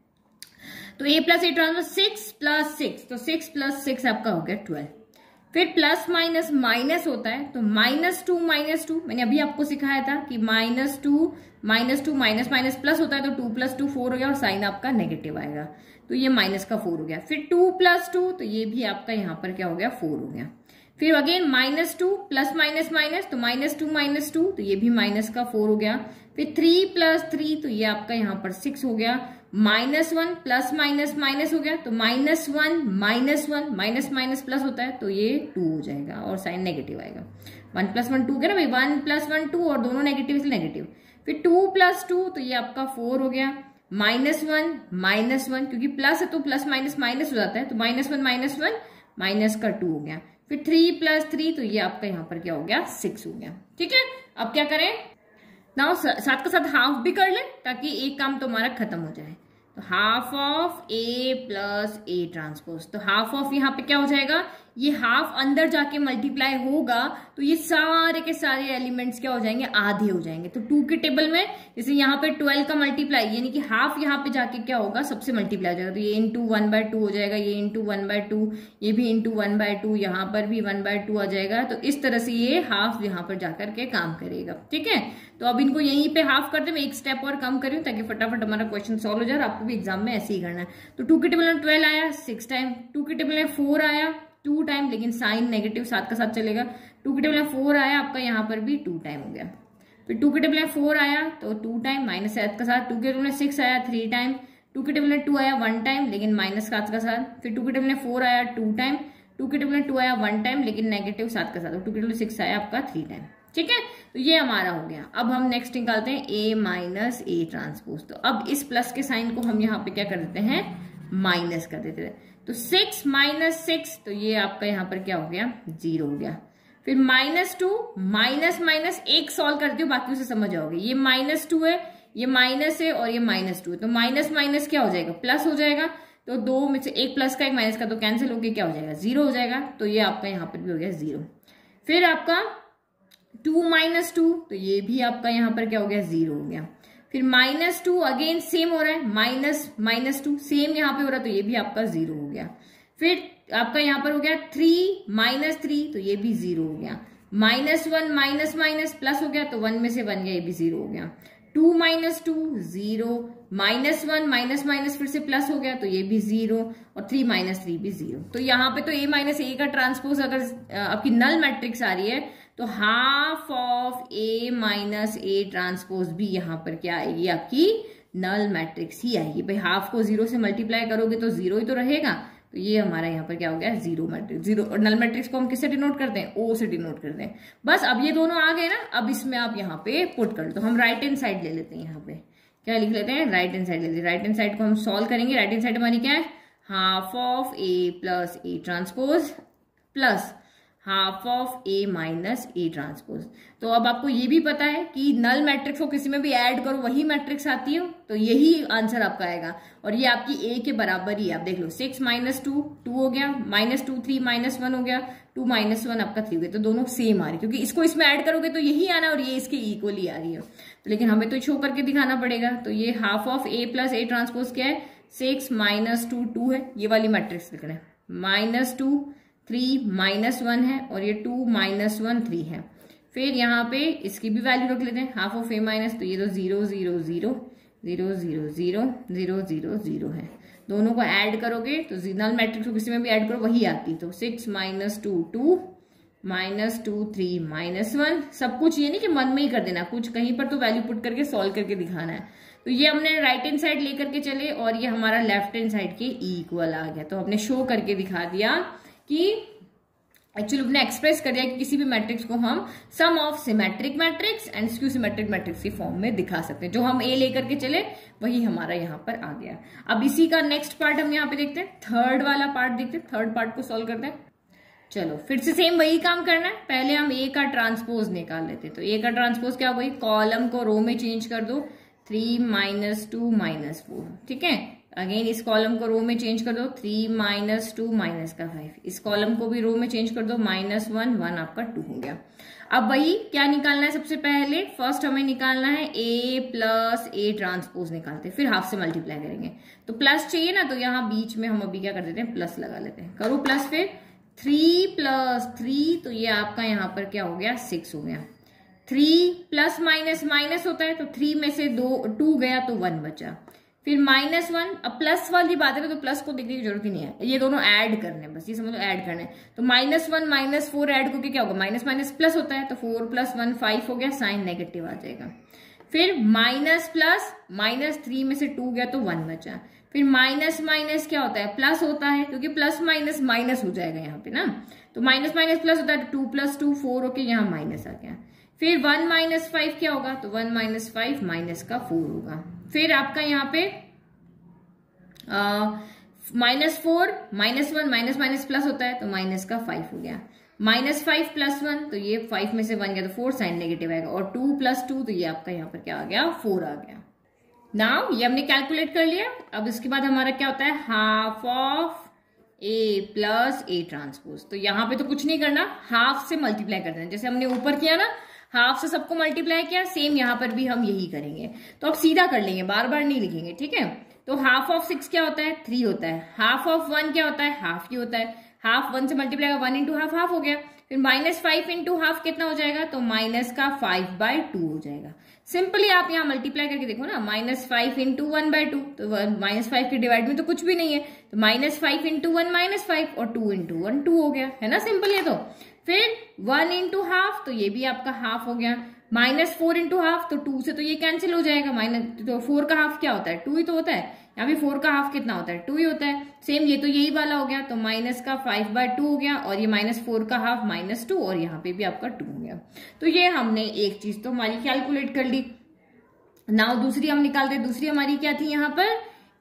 तो A plus A transpose six plus six, तो सिक्स प्लस सिक्स आपका हो गया ट्वेल्व। फिर प्लस माइनस माइनस होता है तो माइनस टू माइनस टू, मैंने अभी आपको सिखाया था कि minus two minus two minus minus plus होता है तो टू प्लस टू फोर हो गया और साइन आपका नेगेटिव आएगा, तो ये माइनस का फोर हो गया। फिर टू प्लस टू, तो ये भी आपका यहाँ पर क्या हो गया, फोर हो गया। फिर again minus two plus minus minus, तो माइनस टू माइनस टू, तो ये भी माइनस का फोर हो गया। फिर थ्री प्लस थ्री, तो ये आपका यहाँ पर सिक्स हो गया। Minus one plus minus minus हो गया, तो minus one minus one minus minus plus होता है तो ये टू हो जाएगा और साइन नेगेटिव आएगा। वन प्लस वन टू गया ना भाई, वन प्लस वन टू और दोनों नेगेटिव इसलिए नेगेटिव। फिर टू प्लस टू, तो ये आपका फोर हो गया। माइनस वन माइनस वन, क्योंकि प्लस है तो प्लस माइनस माइनस हो जाता है, तो minus one minus one minus का टू हो गया। फिर थ्री प्लस थ्री, तो ये आपका यहाँ पर क्या हो गया, सिक्स हो गया। ठीक है, अब क्या करें, नाउ साथ के साथ हाफ भी कर लें ताकि एक काम तो हमारा खत्म हो जाए। तो half of A plus A transpose, तो हाफ ऑफ यहाँ पे क्या हो जाएगा, ये हाफ अंदर जाके मल्टीप्लाई होगा तो ये सारे के सारे एलिमेंट्स क्या हो जाएंगे, आधे हो जाएंगे। तो टू के टेबल में जैसे यहाँ पे ट्वेल्व का मल्टीप्लाई यानी कि हाफ यहाँ पे जाके क्या होगा, सबसे मल्टीप्लाई हो जाएगा। तो ये इंटू वन बाय टू हो जाएगा, ये इंटू वन बाय टू, ये भी इंटू वन बाय टू, यहाँ पर भी वन बाय टू आ जाएगा। तो इस तरह से ये हाफ यहाँ पर जाकर के काम करेगा। ठीक है, तो अब इनको यहीं पे हाफ करते मैं एक स्टेप और कम करूँ ताकि फटाफट हमारा क्वेश्चन सॉल्व हो जाए। आपको भी एग्जाम में ऐसे ही करना है। तो टू के टेबल में ट्वेल्व आया सिक्स टाइम, टू के टेबल में फोर आया टू टाइम, लेकिन साइन नेगेटिव साथ का साथ चलेगा। टू के टेबल में फोर आया आपका यहाँ पर भी टू टाइम हो गया। फिर टू के टेबल में फोर आया तो टू टाइम माइनस साथ का साथ। टू के टेबल में सिक्स आया थ्री टाइम। टू के टेबल में टू आया वन टाइम लेकिन माइनस साथ का साथ। फिर टू के टेबल में फोर आया टू टाइम, टू के टेबल में टू आया वन टाइम लेकिन नेगेटिव साथ का साथ। टू के टेबल में सिक्स आया आपका थ्री टाइम। ठीक है, तो ये हमारा हो गया। अब हम नेक्स्ट निकालते हैं ए माइनस ए ट्रांसपोज। तो अब इस प्लस के साइन को हम यहाँ पे क्या कर देते हैं, माइनस कर देते हैं। तो सिक्स माइनस सिक्स तो ये आपका यहाँ पर क्या हो गया, जीरो हो गया। फिर माइनस टू, माइनस माइनस एक सॉल्व करती हूँ बाकी उसे समझ जाओगे। ये माइनस टू है, ये माइनस है और ये माइनस टू है। तो माइनस माइनस क्या हो जाएगा, प्लस हो जाएगा। तो दो में से एक प्लस का एक माइनस का तो कैंसिल होके क्या हो जाएगा, जीरो हो जाएगा। तो ये आपका यहाँ पर भी हो गया जीरो। फिर आपका टू माइनस टू तो ये भी आपका यहाँ पर क्या हो गया, जीरो हो गया। फिर माइनस टू अगेन सेम हो रहा है, माइनस माइनस टू सेम यहाँ पे हो रहा है तो ये भी आपका जीरो हो गया। फिर आपका यहाँ पर हो गया थ्री माइनस थ्री तो ये भी जीरो हो गया। Minus one minus minus plus हो गया तो वन में से वन गया, ये भी जीरो हो गया। Two minus two zero, minus one minus minus फिर से प्लस हो गया तो ये भी जीरो, और थ्री माइनस थ्री भी जीरो। तो यहाँ पे तो ए माइनस ए का ट्रांसपोज अगर आपकी नल मैट्रिक्स आ रही है तो half of A minus A transpose भी यहाँ पर क्या आएगी, आपकी नल मैट्रिक्स ही आएगी। भाई हाफ को जीरो से मल्टीप्लाई करोगे तो जीरो ही तो रहेगा। तो ये हमारा यहाँ पर क्या हो गया, जीरो मैट्रिक्स। जीरो और नल मैट्रिक्स को हम किससे डिनोट करते हैं, ओ से डिनोट करते हैं। बस अब ये दोनों आ गए ना, अब इसमें आप यहाँ पे पुट कर लो। तो हम राइट हैंड साइड ले लेते हैं, यहाँ पे क्या लिख लेते हैं, राइट हैंड साइड ले लेते हैं। राइट हैंड साइड को हम सॉल्व करेंगे। राइट हैंड साइड हमारी क्या है, half of A plus A transpose plus half of A minus A transpose. तो अब आपको ये भी पता है कि नल मैट्रिक्स को किसी में भी ऐड करो वही मैट्रिक्स आती है, तो यही आंसर आपका आएगा। और ये आपकी ए के बराबर ही है। आप देख लो, सिक्स माइनस टू टू हो गया, minus two three minus one हो गया, टू माइनस वन आपका थ्री हो गया। तो दोनों सेम आ रही है क्योंकि इसको इसमें ऐड करोगे तो यही आना और ये इसके इक्वली आ रही है। तो लेकिन हमें तो शो करके दिखाना पड़ेगा। तो ये half of A plus A transpose क्या है, सिक्स माइनस टू टू है, ये वाली मैट्रिक्स लिख रहे हैं। Minus two three minus one है और ये टू माइनस वन थ्री है। फिर यहाँ पे इसकी भी वैल्यू रख लेते हैं, हाफ ऑफ ए माइनस, तो ये तो zero zero zero zero zero zero zero zero zero है। दोनों को ऐड करोगे तो नल मैट्रिक्स को किसी में भी ऐड करो वही आती। तो six minus two two minus two three minus one, सब कुछ ये नहीं कि मन में ही कर देना, कुछ कहीं पर तो वैल्यू पुट करके सॉल्व करके दिखाना है। तो ये हमने राइट हैंड साइड लेकर के चले और ये हमारा लेफ्ट हैंड साइड के इक्वल आ गया। तो हमने शो करके दिखा दिया कि एक्चुअली हमने एक्सप्रेस कर दिया कि किसी भी मैट्रिक्स को हम sum of symmetric matrix and skew symmetric matrix की फॉर्म में दिखा सकते हैं। जो हम ए लेकर के चले वही हमारा यहाँ पर आ गया। अब इसी का नेक्स्ट पार्ट हम यहाँ पे देखते हैं, थर्ड वाला पार्ट देखते हैं। थर्ड पार्ट को सॉल्व करते हैं। चलो फिर से सेम वही काम करना है। पहले हम ए का ट्रांसपोज निकाल लेते हैं। तो ए का ट्रांसपोज क्या, वही कॉलम को रो में चेंज कर दो, three minus two minus four. ठीक है, अगेन इस कॉलम को रो में चेंज कर दो, थ्री माइनस टू माइनस का फाइव। इस कॉलम को भी रो में चेंज कर दो, माइनस वन वन आपका टू हो गया। अब वही क्या निकालना है, सबसे पहले फर्स्ट हमें निकालना है ए प्लस ए ट्रांसपोज निकालते हैं, फिर हाफ से मल्टीप्लाई करेंगे। तो प्लस चाहिए ना, तो यहाँ बीच में हम अभी क्या कर देते हैं, प्लस लगा लेते हैं। करो प्लस, फिर थ्री प्लस थ्री तो ये आपका यहाँ पर क्या हो गया, सिक्स हो गया। थ्री प्लस माइनस माइनस होता है, तो थ्री में से दो टू गया तो वन बचा। फिर माइनस वन, अब प्लस वाली बात है तो प्लस को देखने की जरूरत ही नहीं है, ये दोनों ऐड करने, बस ये समझ लो ऐड करने। तो minus one minus four add करके क्या होगा, माइनस माइनस प्लस होता है, तो फोर प्लस वन फाइव हो गया, साइन नेगेटिव आ जाएगा। फिर माइनस प्लस माइनस थ्री में से टू गया तो वन बचा। फिर माइनस माइनस क्या होता है, प्लस होता है, क्योंकि प्लस माइनस माइनस हो जाएगा यहाँ पे ना। तो माइनस माइनस प्लस होता है, टू प्लस टू फोर होके यहाँ माइनस आ गया। फिर वन माइनस फाइव क्या होगा, तो वन माइनस फाइव माइनस का फोर होगा। फिर आपका यहाँ पे minus four minus one minus minus plus होता है, तो माइनस का फाइव हो गया। माइनस फाइव प्लस वन, तो ये फाइव में से वन गया तो फोर, साइन नेगेटिव आएगा। और टू प्लस टू, तो ये आपका यहाँ पर क्या आ गया, फोर आ गया। नाउ ये हमने कैलकुलेट कर लिया। अब इसके बाद हमारा क्या होता है, half of A plus A transpose. तो यहाँ पे तो कुछ नहीं करना, हाफ से मल्टीप्लाई कर देना, जैसे हमने ऊपर किया ना, हाफ से सबको मल्टीप्लाई किया, सेम यहाँ पर भी हम यही करेंगे। तो अब सीधा कर लेंगे, बार बार नहीं लिखेंगे, ठीक है। तो हाफ ऑफ सिक्स क्या होता है, थ्री होता है। हाफ ऑफ वन क्या होता है, हाफ ही होता है। हाफ वन से multiply, one into half half हो गया। फिर माइनस फाइव इंटू हाफ कितना हो जाएगा, तो माइनस का फाइव बाय टू हो जाएगा। सिंपली आप यहाँ मल्टीप्लाई करके देखो ना, minus five into one by two, तो माइनस फाइव के डिवाइड में तो कुछ भी नहीं है, तो minus five into one minus five, और टू इंटू वन टू हो गया, है ना, सिंपल है। तो फिर वन इंटू हाफ, तो ये भी आपका हाफ हो गया। माइनस फोर इंटू हाफ, तो टू से तो ये कैंसिल हो जाएगा, माइनस तो फोर का हाफ क्या होता है, टू ही तो होता है। यहाँ पे फोर का हाफ कितना होता है, टू ही होता है। सेम ये तो यही वाला हो गया, तो माइनस का फाइव बाय टू हो गया, और ये माइनस फोर का हाफ माइनस टू, और यहाँ पे भी आपका टू हो गया। तो ये हमने एक चीज तो हमारी कैलकुलेट कर ली। नाउ दूसरी हम निकालते, दूसरी हमारी क्या थी यहाँ पर,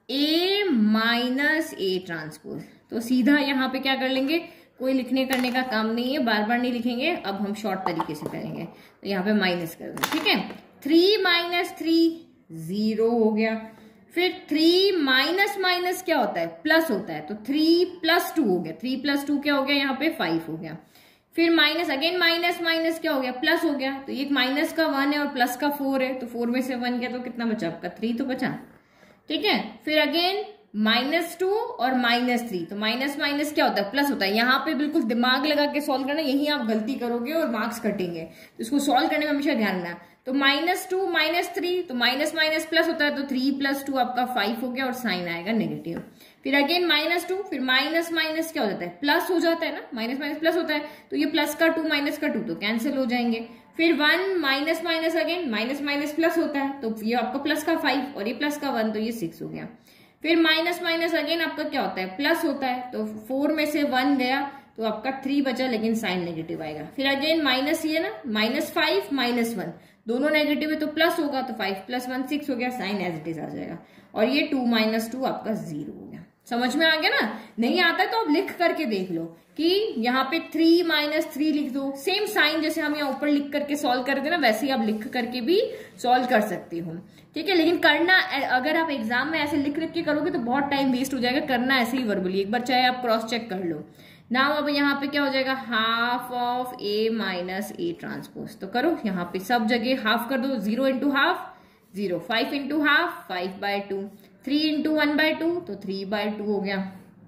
ए माइनस ए ट्रांसपोज। तो सीधा यहाँ पे क्या कर लेंगे, कोई लिखने करने का काम नहीं है, बार बार नहीं लिखेंगे, अब हम शॉर्ट तरीके से करेंगे। तो यहाँ पे माइनस कर देंगे, ठीक है। थ्री माइनस थ्री जीरो हो गया। फिर थ्री माइनस माइनस क्या होता है, प्लस होता है, तो थ्री प्लस टू हो गया। थ्री प्लस टू क्या हो गया, यहाँ पे फाइव हो गया। फिर माइनस, अगेन माइनस माइनस क्या हो गया, प्लस हो गया। तो ये माइनस का वन है और प्लस का फोर है, तो फोर में से वन गया तो कितना बचा आपका, थ्री तो बचा, ठीक है। फिर अगेन माइनस टू और माइनस थ्री, तो माइनस माइनस क्या होता है, प्लस होता है। यहाँ पे बिल्कुल दिमाग लगा के सॉल्व करना, यही आप गलती करोगे और मार्क्स कटेंगे, तो इसको सॉल्व करने में हमेशा ध्यान रखना। तो माइनस टू माइनस थ्री, तो माइनस माइनस प्लस होता है, तो थ्री प्लस टू आपका फाइव हो गया, और साइन आएगा नेगेटिव। फिर अगेन माइनस टू, फिर माइनस माइनस क्या हो जाता है, प्लस हो जाता है ना, माइनस माइनस प्लस होता है, तो ये प्लस का टू माइनस का टू तो कैंसिल हो जाएंगे। फिर one minus minus, again minus minus plus होता है, तो ये आपका प्लस का फाइव, और ये प्लस का वन, तो ये सिक्स हो गया। फिर माइनस माइनस अगेन आपका क्या होता है, प्लस होता है, तो फोर में से वन गया, तो आपका थ्री बचा, लेकिन साइन नेगेटिव आएगा। फिर अगेन माइनस, ये ना माइनस फाइव माइनस वन, दोनों नेगेटिव है तो प्लस होगा, तो फाइव प्लस वन सिक्स हो गया, साइन एज इट इज आ जाएगा। और ये टू माइनस टू आपका जीरो हो गया। समझ में आ गया ना, नहीं आता तो आप लिख करके देख लो कि यहाँ पे थ्री माइनस थ्री लिख दो, सेम साइन जैसे हम यहाँ ऊपर लिख करके सॉल्व करते ना, वैसे ही आप लिख करके भी सॉल्व कर सकते हो, ठीक है। लेकिन करना, अगर आप एग्जाम में ऐसे लिख लिख के करोगे तो बहुत टाइम वेस्ट हो जाएगा, करना ऐसे ही वर्बली, एक बार चाहे आप क्रॉस चेक कर लो। नाउ अब यहाँ पे क्या हो जाएगा, half of A minus A transpose. तो करो यहाँ पे सब जगह हाफ कर दो, zero into half zero, five into half five by two, three into one by two, तो थ्री बाय टू हो गया।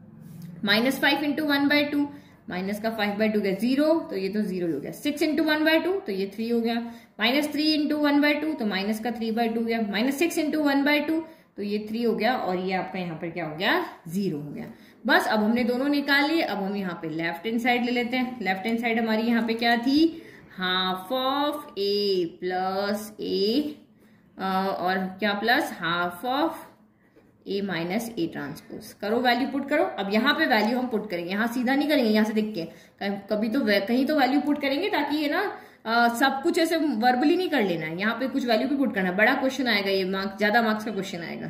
Minus five into one by two, minus का फाइव बाय टू गया जीरो, तो ये तो जीरो हो गया। Six into one by two, तो ये थ्री हो गया। Minus three into one by two, तो माइनस का थ्री बाय टू गया। Minus six into one by two, तो ये थ्री हो गया, और ये आपका यहाँ पर क्या हो गया, जीरो हो गया। बस अब हमने दोनों निकाल लिए। अब हम यहाँ पे लेफ्ट हैंड साइड ले लेते हैं। लेफ्ट हैंड साइड हमारी यहाँ पे क्या थी, half of A plus A, और क्या plus half of A minus A transpose. करो वैल्यू पुट करो। अब यहाँ पे वैल्यू हम पुट करेंगे, यहाँ सीधा नहीं करेंगे, यहाँ से देख के कभी तो कहीं तो वैल्यू पुट करेंगे, ताकि ये ना आ, सब कुछ ऐसे वर्बली नहीं कर लेना है, यहाँ पे कुछ वैल्यू भी पुट करना है। बड़ा क्वेश्चन आएगा, ये मार्क्स ज्यादा मार्क्स का क्वेश्चन आएगा।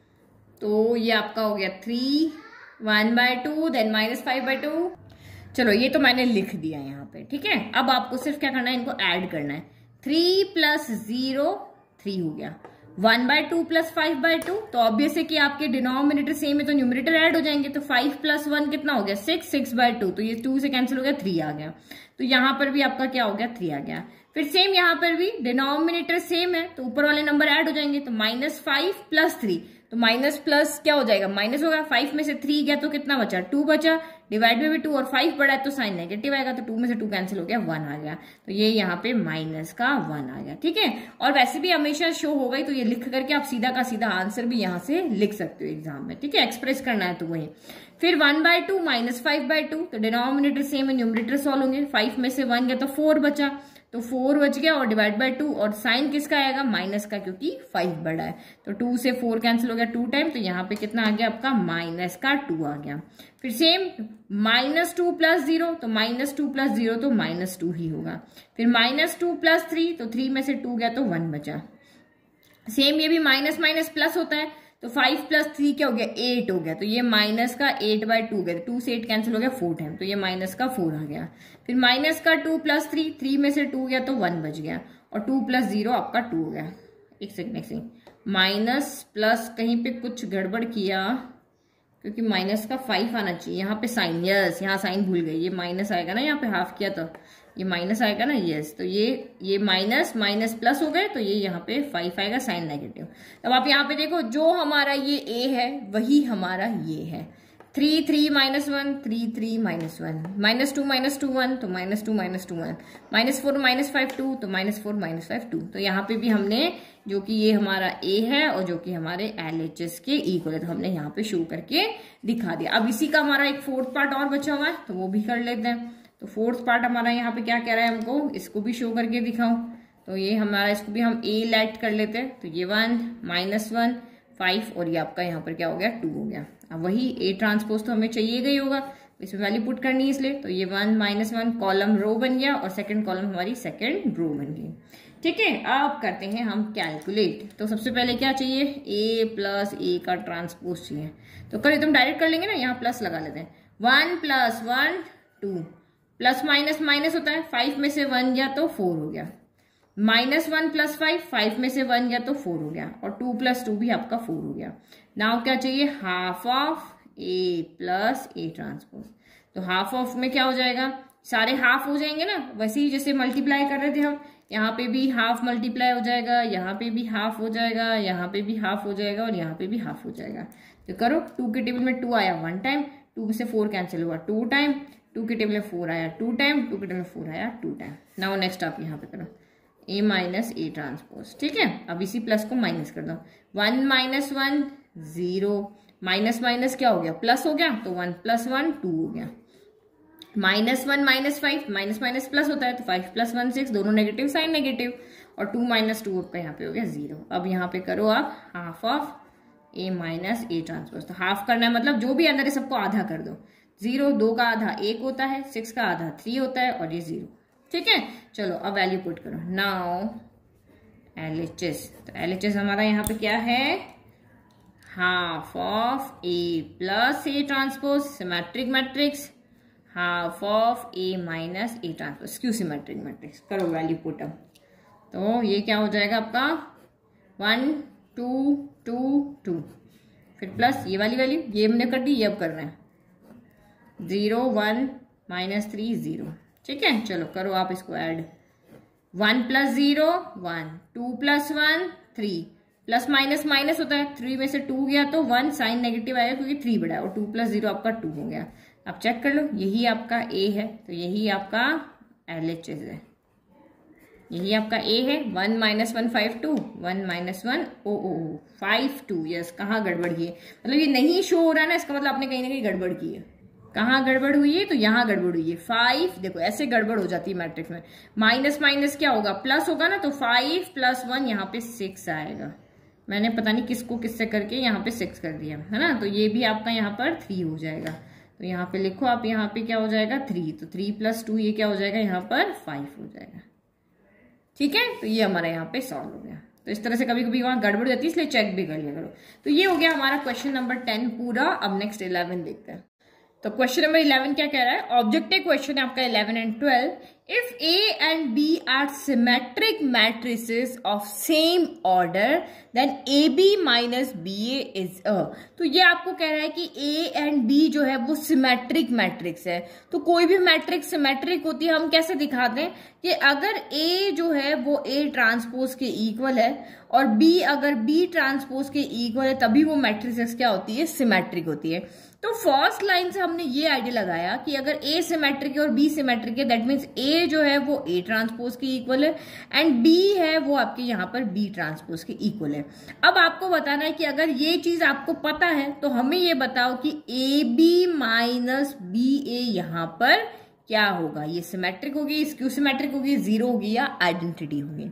तो ये आपका हो गया three, one by two, then minus five by two. चलो ये तो मैंने लिख दिया यहाँ पे, ठीक है। अब आपको सिर्फ क्या करना है, इनको ऐड करना है। थ्री प्लस जीरो थ्री हो गया, one by two plus five by two, तो ऑब्वियस है कि आपके डिनोमिनेटर सेम है तो न्यूमरेटर ऐड हो जाएंगे। तो फाइव प्लस वन कितना हो गया, सिक्स, सिक्स बाय टू, तो ये टू से कैंसिल हो गया, थ्री आ गया। तो यहाँ पर भी आपका क्या हो गया, थ्री आ गया। फिर सेम यहाँ पर भी डिनोमिनेटर सेम है तो ऊपर वाले नंबर ऐड हो जाएंगे। तो माइनस फाइव प्लस थ्री, तो माइनस प्लस क्या हो जाएगा, माइनस होगा। फाइव में से थ्री गया तो कितना बचा, टू बचा। डिवाइड में भी टू और फाइव बड़ा है तो साइन नेगेटिव आएगा, तो टू में से टू कैंसिल हो गया, वन आ गया। तो ये यहाँ पे माइनस का वन आ गया, ठीक है। और वैसे भी हमेशा शो होगा ही, तो ये लिख करके आप सीधा का सीधा आंसर भी यहाँ से लिख सकते हो एग्जाम में, ठीक है। एक्सप्रेस करना है तो वही। फिर one by two minus five by two, तो डिनोमिनेटर सेम है, न्यूमरेटर सॉल्व होंगे। फाइव में से वन गया तो फोर बचा, तो फोर बच गया, और डिवाइड बाय टू, और साइन किसका आएगा, माइनस का, क्योंकि फाइव बड़ा है। तो टू से फोर कैंसिल हो गया टू टाइम, तो यहाँ पे कितना आ गया आपका, माइनस का टू आ गया। फिर same minus two plus zero, तो माइनस टू प्लस जीरो तो माइनस टू ही होगा। फिर माइनस टू प्लस थ्री, तो थ्री में से टू गया तो वन बचा। सेम ये भी माइनस माइनस प्लस होता है, तो फाइव प्लस थ्री क्या हो गया, एट हो गया। तो ये माइनस का एट बाय टू गया, टू से एट कैंसिल हो गया फोर टाइम, तो ये माइनस का फोर आ गया। फिर माइनस का टू प्लस थ्री, थ्री में से टू गया तो वन बच गया, और टू प्लस जीरो आपका टू हो गया। एक सेकंड एक सेकंड, माइनस प्लस कहीं पे कुछ गड़बड़ किया, क्योंकि माइनस का फाइव आना चाहिए। यहाँ पे साइन, यस यहाँ साइन भूल गई, ये माइनस आएगा ना, यहाँ पे हाफ किया तो ये माइनस आएगा ना, यस। तो ये ये माइनस माइनस प्लस हो गए, तो ये यहाँ पे फाइव आएगा, साइन नेगेटिव। अब आप यहाँ पे देखो, जो हमारा ये ए है वही हमारा ये है। Three three minus one, three three minus one, minus two minus two one, तो minus two minus two one, minus four minus five two, तो minus four minus five two. तो यहाँ पे भी हमने जो कि ये हमारा ए है और जो कि हमारे एल एच एस के इक्वल है, तो हमने यहाँ पे शो करके दिखा दिया। अब इसी का हमारा एक फोर्थ पार्ट और बचा हुआ है, तो वो भी कर लेते हैं। तो फोर्थ पार्ट हमारा यहाँ पे क्या कह रहा है हमको, इसको भी शो करके दिखाऊं। तो ये हमारा, इसको भी हम ए लेट कर लेते हैं। तो ये वन माइनस वन फाइव और ये आपका यहाँ पर क्या हो गया, टू हो गया। अब वही ए ट्रांसपोज तो हमें चाहिए ही होगा, इसमें वैल्यू पुट करनी है इसलिए। तो ये one minus one column row बन गया और सेकंड कॉलम हमारी सेकंड रो बन गई। ठीक है, अब करते हैं हम कैलकुलेट। तो सबसे पहले क्या चाहिए, ए प्लस ए का ट्रांसपोज चाहिए। तो करिए, तुम डायरेक्ट कर लेंगे ना, यहाँ प्लस लगा लेते हैं। One plus one two, plus minus minus होता है, फाइव में से वन गया तो फोर हो गया। Minus one plus five, five में से वन गया तो फोर हो गया, और टू प्लस टू भी आपका फोर हो गया। नाउ क्या चाहिए, half of A plus A transpose. तो हाफ ऑफ में क्या हो जाएगा, सारे हाफ हो जाएंगे ना, वैसे ही जैसे मल्टीप्लाई कर रहे थे हम, यहाँ पे भी हाफ मल्टीप्लाई हो जाएगा, यहाँ पे भी हाफ हो जाएगा, यहाँ पे भी हाफ हो जाएगा और यहाँ पे भी हाफ हो जाएगा। तो करो, टू के टेबल में टू आया वन टाइम, टू में से फोर कैंसिल हुआ टू टाइम, टू के टेबल में फोर आया टू टाइम, टू के टेबल में फोर आया टू टाइम। नाउ नेक्स्ट आप यहाँ पे करो ए माइनस ए ट्रांसपोज। ठीक है, अब इसी प्लस को माइनस कर दो। One minus one zero, minus minus क्या हो गया, प्लस हो गया, तो वन प्लस वन टू हो गया। Minus one minus five, minus minus plus होता है, तो फाइव प्लस वन सिक्स, दोनों नेगेटिव साइन नेगेटिव, और टू माइनस टू आपका यहाँ पे हो गया जीरो। अब यहाँ पे करो आप half of A minus A transpose. तो हाफ करना है मतलब जो भी अंदर है सबको आधा कर दो। जीरो दो का आधा एक होता है, सिक्स का आधा थ्री होता है, और ये जीरो। ठीक है, चलो अब वैल्यू पुट करो। नाउ एल एच एस, तो एल एच एस हमारा यहाँ पे क्या है, half of A plus A transpose, symmetric matrix, half of A minus A transpose, skew symmetric matrix. करो वैल्यू पुट अप। तो ये क्या हो जाएगा आपका, वन टू टू टू, फिर प्लस ये वाली वैल्यू, ये हमने कर दी, ये अब कर रहे हैं, zero one minus three zero. ठीक है, चलो करो आप इसको add. One plus zero one, two plus one three, plus minus minus होता है, थ्री में से टू गया तो वन, साइन नेगेटिव आएगा क्योंकि थ्री बड़ा है, और टू प्लस जीरो आपका टू हो गया। आप चेक कर लो, यही आपका ए है, तो यही आपका एल एच एस है, यही आपका ए है। One minus one five two, one minus one O O O five two, yes. कहाँ गड़बड़ की है, मतलब ये नहीं शो हो रहा है ना, इसका मतलब आपने कहीं ना कहीं गड़बड़ की है। कहाँ गड़बड़ हुई है, तो यहाँ गड़बड़ हुई है। फाइव, देखो ऐसे गड़बड़ हो जाती है मैट्रिक्स में, माइनस माइनस क्या होगा, प्लस होगा ना, तो फाइव प्लस वन यहाँ पे सिक्स आएगा। मैंने पता नहीं किसको किससे करके यहाँ पे सिक्स कर दिया है ना, तो ये भी आपका यहाँ पर थ्री हो जाएगा। तो यहाँ पे लिखो आप, यहाँ पे क्या हो जाएगा, थ्री, तो थ्री प्लस टू ये क्या हो जाएगा, यहाँ पर फाइव हो जाएगा। ठीक है, तो ये हमारा यहाँ पे सॉल्व हो गया। तो इस तरह से कभी कभी वहां गड़बड़ जाती है, इसलिए चेक भी कर लिया करो। तो ये हो गया हमारा क्वेश्चन नंबर टेन पूरा। अब नेक्स्ट इलेवन देखते हैं। तो क्वेश्चन नंबर इलेवन क्या कह रहा है, ऑब्जेक्टिव क्वेश्चन है आपका eleven and twelve. If A and B are symmetric matrices of same order then A B minus B A is a. तो ये आपको कह रहा है कि ए एंड बी जो है वो सिमेट्रिक मैट्रिक्स है। तो कोई भी मैट्रिक्स सिमेट्रिक होती है, हम कैसे दिखाते हैं कि अगर ए जो है वो ए ट्रांसपोज के इक्वल है और बी अगर बी ट्रांसपोज के इक्वल है, तभी वो मैट्रिसेस क्या होती है, सिमेट्रिक होती है। तो फर्स्ट लाइन से हमने ये आइडिया लगाया कि अगर ए सिमेट्रिक है और बी सिमेट्रिक है, दैट मीन्स ए जो है वो ए ट्रांसपोज के इक्वल है एंड बी है वो आपके यहाँ पर बी ट्रांसपोज के इक्वल है। अब आपको बताना है कि अगर ये चीज आपको पता है तो हमें ये बताओ कि A B minus B A यहाँ पर क्या होगा, ये सिमेट्रिक होगी, स्क्यू सिमेट्रिक होगी, जीरो होगी या आइडेंटिटी होगी।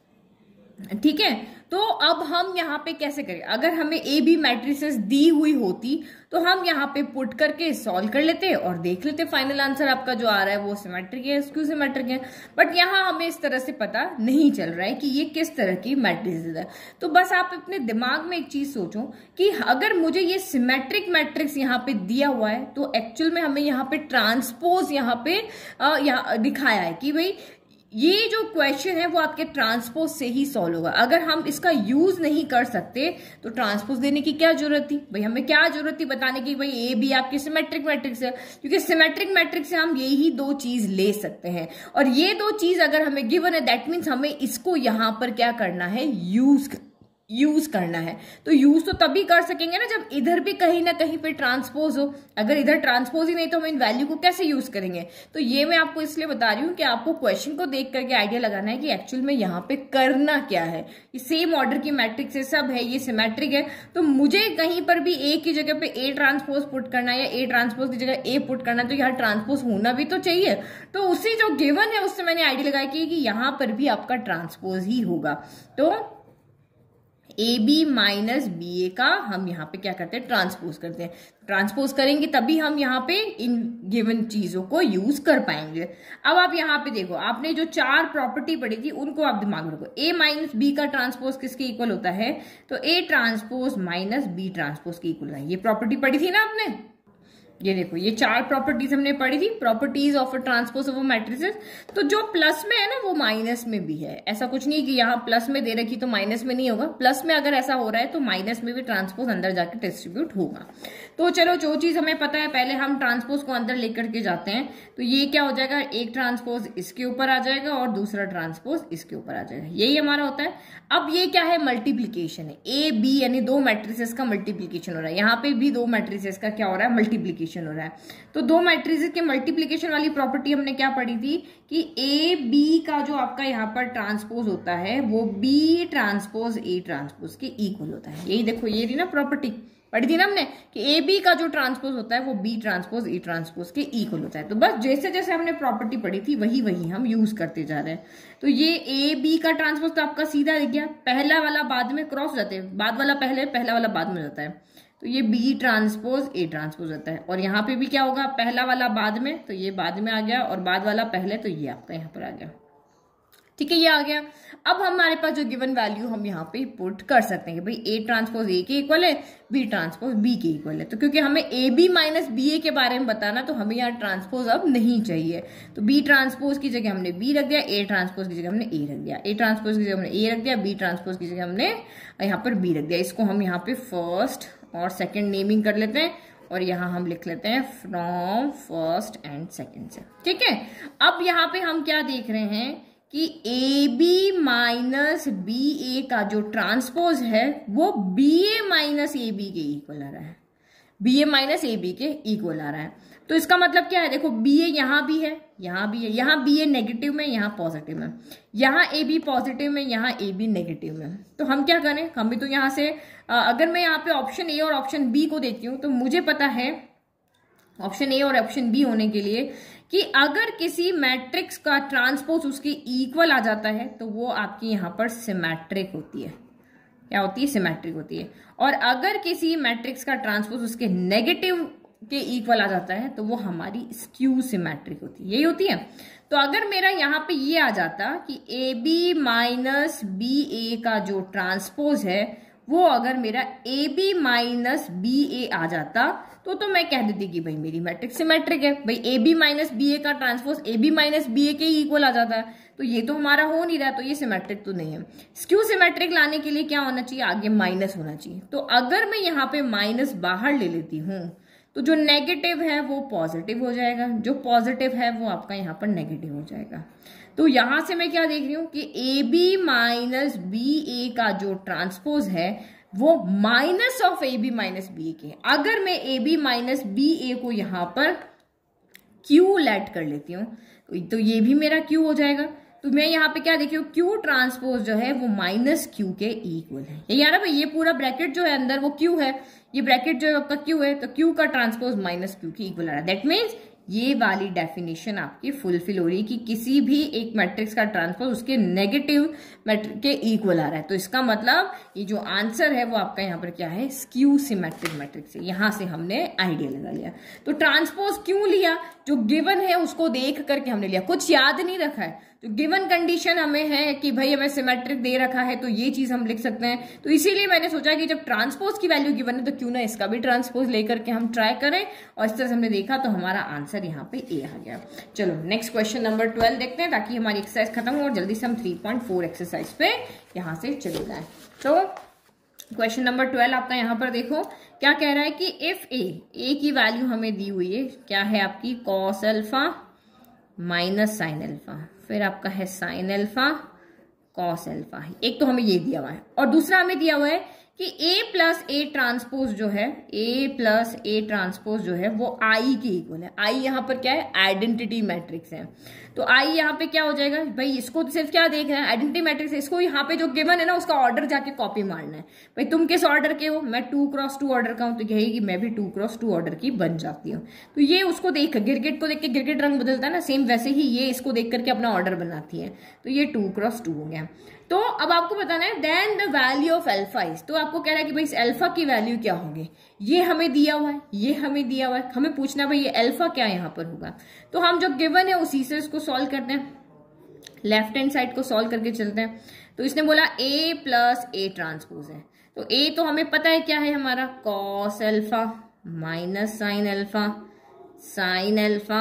ठीक है, तो अब हम यहाँ पे कैसे करें, अगर हमें ए बी मैट्रिसेस दी हुई होती तो हम यहाँ पे पुट करके सॉल्व कर लेते और देख लेते फाइनल आंसर आपका जो आ रहा है वो सिमेट्रिक है स्क्यू सिमेट्रिक है। बट यहाँ हमें इस तरह से पता नहीं चल रहा है कि ये किस तरह की मैट्रिसेस है। तो बस आप अपने दिमाग में एक चीज सोचो कि अगर मुझे ये सिमेट्रिक मैट्रिक्स यहाँ पे दिया हुआ है तो एक्चुअल में हमें यहाँ पे ट्रांसपोज यहाँ पे यहाँ दिखाया है कि भाई ये जो क्वेश्चन है वो आपके ट्रांसपोज से ही सॉल्व होगा। अगर हम इसका यूज नहीं कर सकते तो ट्रांसपोज देने की क्या जरूरत थी भाई, हमें क्या जरूरत थी बताने की भाई ए बी आपकी सिमेट्रिक मैट्रिक्स है, क्योंकि सिमेट्रिक मैट्रिक्स से हम यही दो चीज ले सकते हैं, और ये दो चीज अगर हमें गिवन है दैट मीन्स हमें इसको यहां पर क्या करना है, यूज यूज करना है। तो यूज तो तभी कर सकेंगे ना जब इधर भी कहीं ना कहीं पे ट्रांसपोज हो। अगर इधर ट्रांसपोज ही नहीं तो हम इन वैल्यू को कैसे यूज करेंगे। तो ये मैं आपको इसलिए बता रही हूँ कि आपको क्वेश्चन को देख करके आइडिया लगाना है कि एक्चुअल में यहाँ पे करना क्या है। ये सेम ऑर्डर की मैट्रिक्स है, सब है, ये सिमेट्रिक है, तो मुझे कहीं पर भी ए की जगह पे ए ट्रांसपोज पुट करना है या ए ट्रांसपोज की जगह ए पुट करना है, तो यहाँ ट्रांसपोज होना भी तो चाहिए। तो उसी जो गिवन है उससे मैंने आइडिया लगाया कि यहाँ पर भी आपका ट्रांसपोज ही होगा। तो A B minus B A का हम यहाँ पे क्या करते हैं, ट्रांसपोज करते हैं। ट्रांसपोज करेंगे तभी हम यहाँ पे इन गिवन चीजों को यूज कर पाएंगे। अब आप यहाँ पे देखो, आपने जो चार प्रॉपर्टी पढ़ी थी उनको आप दिमाग में रखो। ए माइनस बी का ट्रांसपोज किसके इक्वल होता है, तो A transpose minus B transpose के इक्वल है। ये प्रॉपर्टी पढ़ी थी ना आपने, ये देखो ये चार प्रॉपर्टीज हमने पढ़ी थी, properties of a transpose of a matrices. तो जो प्लस में है ना वो माइनस में भी है। ऐसा कुछ नहीं कि यहाँ प्लस में दे रखी तो माइनस में नहीं होगा, प्लस में अगर ऐसा हो रहा है तो माइनस में भी ट्रांसपोज अंदर जाके डिस्ट्रीब्यूट होगा। तो चलो जो चीज हमें पता है, पहले हम ट्रांसपोज को अंदर लेकर के जाते हैं। तो ये क्या हो जाएगा, एक ट्रांसपोज इसके ऊपर आ जाएगा और दूसरा ट्रांसपोज इसके ऊपर आ जाएगा, यही हमारा होता है। अब ये क्या है, मल्टीप्लीकेशन है। ए बी यानी दो मैट्रिसेस का मल्टीप्लीकेशन हो रहा है, यहाँ पे भी दो मैट्रिसेस का क्या हो रहा है, मल्टीप्लीकेशन हो रहा है। तो दो मैट्रिसेस के मल्टीप्लीकेशन वाली प्रॉपर्टी हमने क्या पढ़ी थी कि ए बी का जो आपका यहाँ पर ट्रांसपोज होता है वो बी ट्रांसपोज ए ट्रांसपोज के इक्वल होता है। यही देखो, ये रही ना प्रॉपर्टी पढ़ी थी ना हमने कि ए बी का जो ट्रांसपोज होता है वो बी ट्रांसपोज ए ट्रांसपोज के इक्वल होता है। तो बस जैसे जैसे हमने प्रॉपर्टी पढ़ी थी वही वही हम यूज करते जा रहे हैं। तो ये ए बी का ट्रांसपोज तो आपका सीधा दिख गया, पहला वाला बाद में क्रॉस हो जाते हैं, बाद वाला पहले पहला वाला बाद में जाता है, तो ये बी ट्रांसपोज ए ट्रांसपोज होता है। और यहाँ पे भी क्या होगा, पहला वाला बाद में, तो ये बाद में आ गया, और बाद वाला पहले, तो ये आपका यहाँ पर आ गया। ठीक है, ये आ गया। अब हमारे पास जो गिवन वैल्यू हम यहाँ पे पुट कर सकते हैं कि भाई ए ट्रांसपोज ए के इक्वल है, बी ट्रांसपोज बी के इक्वल है। तो क्योंकि हमें A B minus B A के बारे में बताना, तो हमें यहाँ ट्रांसपोज अब नहीं चाहिए। तो बी ट्रांसपोज की जगह हमने बी रख दिया, ए ट्रांसपोज की जगह हमने ए रख दिया, ए ट्रांसपोज की जगह हमने ए रख दिया, बी ट्रांसपोज की जगह हमने यहाँ पर बी रख दिया। इसको हम यहाँ पे फर्स्ट और सेकेंड नेमिंग कर लेते हैं, और यहां हम लिख लेते हैं फ्रॉम फर्स्ट एंड सेकेंड से। ठीक है, अब यहाँ पे हम क्या देख रहे हैं कि A B minus B A का जो ट्रांसपोज है वो B A minus A B के इक्वल आ रहा है, B A minus A B के इक्वल आ रहा है। तो इसका मतलब क्या है, देखो बी ए यहां भी है, यहां भी है, यहां बी ए नेगेटिव में, यहां पॉजिटिव में, यहां ए बी पॉजिटिव में, यहां ए बी नेगेटिव में। तो हम क्या करें, हम भी तो यहां से अगर मैं यहाँ पे ऑप्शन ए और ऑप्शन बी को देखती हूँ तो मुझे पता है ऑप्शन ए और ऑप्शन बी होने के लिए कि अगर किसी मैट्रिक्स का ट्रांसपोज उसके इक्वल आ जाता है तो वो आपकी यहाँ पर सिमेट्रिक होती है। क्या होती है, सिमेट्रिक होती है। और अगर किसी मैट्रिक्स का ट्रांसपोज उसके नेगेटिव के इक्वल आ जाता है तो वो हमारी स्क्यू सिमेट्रिक होती है, यही होती है। तो अगर मेरा यहाँ पे ये आ जाता कि A B minus B A का जो ट्रांसपोज है वो अगर मेरा A B minus B A आ जाता तो तो मैं कह देती कि भाई मेरी मैट्रिक्स सिमेट्रिक है। भाई A B minus B A का transpose A B minus B A के इक्वल आ जाता है, तो ये तो हमारा हो नहीं रहा, तो ये सिमेट्रिक तो नहीं है। स्क्यू सिमेट्रिक लाने के लिए क्या होना चाहिए, आगे माइनस होना चाहिए। तो अगर मैं यहाँ पे माइनस बाहर ले लेती हूँ तो जो नेगेटिव है वो पॉजिटिव हो जाएगा, जो पॉजिटिव है वो आपका यहाँ पर नेगेटिव हो जाएगा। तो यहां से मैं क्या देख रही हूं कि A B minus B A का जो ट्रांसपोज है वो minus of A B minus B A के। अगर मैं A B minus B A को यहां पर क्यू लेट कर लेती हूँ तो ये भी मेरा क्यू हो जाएगा। तो मैं यहाँ पे क्या देखी हूँ, क्यू ट्रांसपोज जो है वो माइनस क्यू के इक्वल है। ये यार भाई ये पूरा ब्रैकेट जो है अंदर वो क्यू है, ये ब्रैकेट जो है आपका क्यू है, तो क्यू का ट्रांसपोज माइनस क्यू के इक्वल आ रहा है। दैट मीन्स ये वाली डेफिनेशन आपकी फुलफिल हो रही है कि किसी भी एक मैट्रिक्स का ट्रांसपोज उसके नेगेटिव मैट्रिक्स के इक्वल आ रहा है। तो इसका मतलब ये जो आंसर है वो आपका यहाँ पर क्या है, स्क्यू सिमेट्रिक मैट्रिक्स है। यहां से हमने आइडिया लगा लिया। तो ट्रांसपोज क्यों लिया, जो गिवन है उसको देख करके हमने लिया, कुछ याद नहीं रखा है। जो गिवन कंडीशन हमें है कि भाई हमें सिमेट्रिक दे रखा है तो ये चीज हम लिख सकते हैं। तो इसीलिए मैंने सोचा कि जब ट्रांसपोज की वैल्यू गिवन है तो क्यों ना इसका भी ट्रांसपोज लेकर के हम ट्राई करें, और इस तरह से हमने देखा तो हमारा आंसर आंसर यहाँ पे ए आ गया। चलो नेक्स्ट क्वेश्चन नंबर ट्वेल्व देखते हैं ताकि हमारी एक्सरसाइज खत्म हो और जल्दी से हम थ्री पॉइंट फोर एक्सरसाइज पे यहाँ से चले जाए। तो क्वेश्चन नंबर ट्वेल्व आपका यहाँ पर देखो क्या कह रहा है कि इफ ए ए की वैल्यू हमें दी हुई है, क्या है आपकी cos alpha minus sine alpha, फिर आपका है साइन अल्फा कॉस अल्फा। एक तो हमें ये दिया हुआ है और दूसरा हमें दिया हुआ है कि a प्लस ए ट्रांसपोज जो है a प्लस ए ट्रांसपोज जो है वो आई के इक्वल है। आई यहाँ पर क्या है, आइडेंटिटी मैट्रिक्स है। तो आई यहाँ पे क्या हो जाएगा भाई, इसको तो सिर्फ क्या देख रहे हैं, आइडेंटिटी मैट्रिक्स है, इसको यहाँ पे जो गिवन है ना उसका ऑर्डर जाके कॉपी मारना है। भाई तुम किस ऑर्डर के हो, मैं टू क्रॉस टू ऑर्डर का हूं, तो यही कि मैं भी टू क्रॉस टू ऑर्डर की बन जाती हूँ। तो ये उसको देख गिरगिट को देख के गिरगिट रंग बदलता है ना, सेम वैसे ही ये इसको देख करके अपना ऑर्डर बनाती है। तो ये टू क्रॉस टू हो गया। तो अब आपको बताना है then the value of alpha is, तो आपको कह रहा है कि भाई इस अल्फा की वैल्यू क्या होगी, ये हमें दिया हुआ है, ये हमें दिया हुआ है, हमें पूछना है भाई ये अल्फा क्या यहाँ पर होगा। तो हम जो गिवन है उसी से इसको सॉल्व करते हैं, लेफ्ट हैंड साइड को सॉल्व करके चलते हैं। तो इसने बोला a प्लस ए ट्रांसपोज है, तो a तो हमें पता है क्या है हमारा cos alpha minus sine alpha sine alpha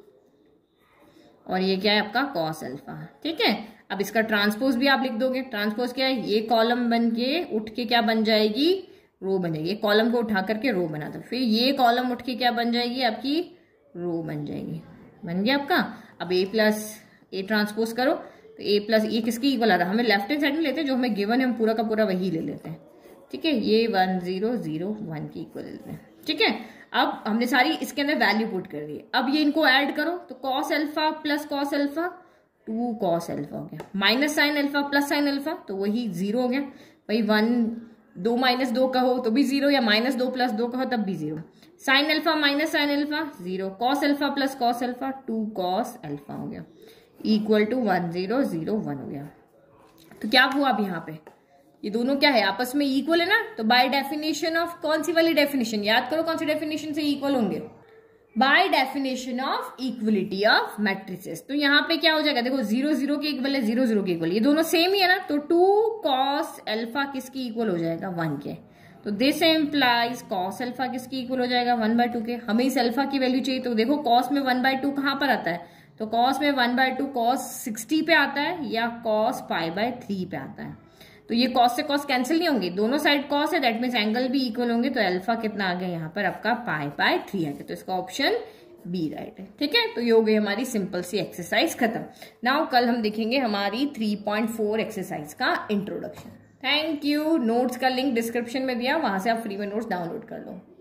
और ये क्या है आपका कॉस अल्फा। ठीक है, अब इसका ट्रांसपोज भी आप लिख दोगे। ट्रांसपोज क्या है, ये कॉलम बन के उठ के क्या बन जाएगी, रो बन जाएगी। कॉलम को उठा करके रो बना दो, फिर ये कॉलम उठ के क्या बन जाएगी आपकी रो बन जाएगी। बन गया आपका। अब a प्लस ए ट्रांसपोज करो तो a प्लस ए किसकी इक्वल आ रहा है, हमें लेफ्ट हैंड साइड में लेते हैं, जो हमें गिवन है हम पूरा का पूरा वही ले लेते हैं। ठीक है, ये वन जीरो जीरो वन की इक्वल लेते हैं। ठीक है, अब हमने सारी इसके अंदर वैल्यू पुट कर दी। अब ये इनको ऐड करो तो cos alpha plus cos alpha two cos alpha हो गया, minus sine alpha plus sine alpha तो वही जीरो हो गया। भाई वन दो माइनस दो कहो तो भी जीरो, या माइनस दो प्लस दो कहो तब भी zero. Sine alpha minus sine alpha zero, cos alpha plus cos alpha two cos alpha हो गया, equal to one zero zero one हो गया। तो क्या हुआ अब यहाँ पे, ये दोनों क्या है आपस में इक्वल है ना। तो बाय डेफिनेशन ऑफ, कौन सी वाली डेफिनेशन याद करो, कौन सी डेफिनेशन से इक्वल होंगे, by definition of equality of matrices. तो यहाँ पे क्या हो जाएगा, देखो जीरो जीरो के इक्वल है, जीरो जीरो के इक्वल, ये दोनों सेम ही है ना। तो टू कॉस अल्फा किसकी इक्वल हो जाएगा, वन के। तो दिस इम्प्लाइज कॉस अल्फा किसकी इक्वल हो जाएगा, वन बाय टू के। हमें इस अल्फा की वैल्यू चाहिए, तो देखो कॉस में वन बाय टू कहाँ पर आता है, तो कॉस में one by two cos sixty पे आता है या कॉस पाई बाय थ्री पे आता है। तो ये कॉस से कॉस कैंसिल नहीं होंगे, दोनों साइड कॉस है, दैट मीन्स एंगल भी इक्वल होंगे। तो अल्फा कितना आ गया यहाँ पर आपका पाई बाय थ्री आ गया। तो इसका ऑप्शन बी राइट है। ठीक है, तो ये हो गई हमारी सिंपल सी एक्सरसाइज खत्म। नाउ कल हम देखेंगे हमारी थ्री पॉइंट फोर एक्सरसाइज का इंट्रोडक्शन। Thank you. नोट्स का लिंक डिस्क्रिप्शन में दिया, वहां से आप फ्री में नोट्स डाउनलोड कर लो।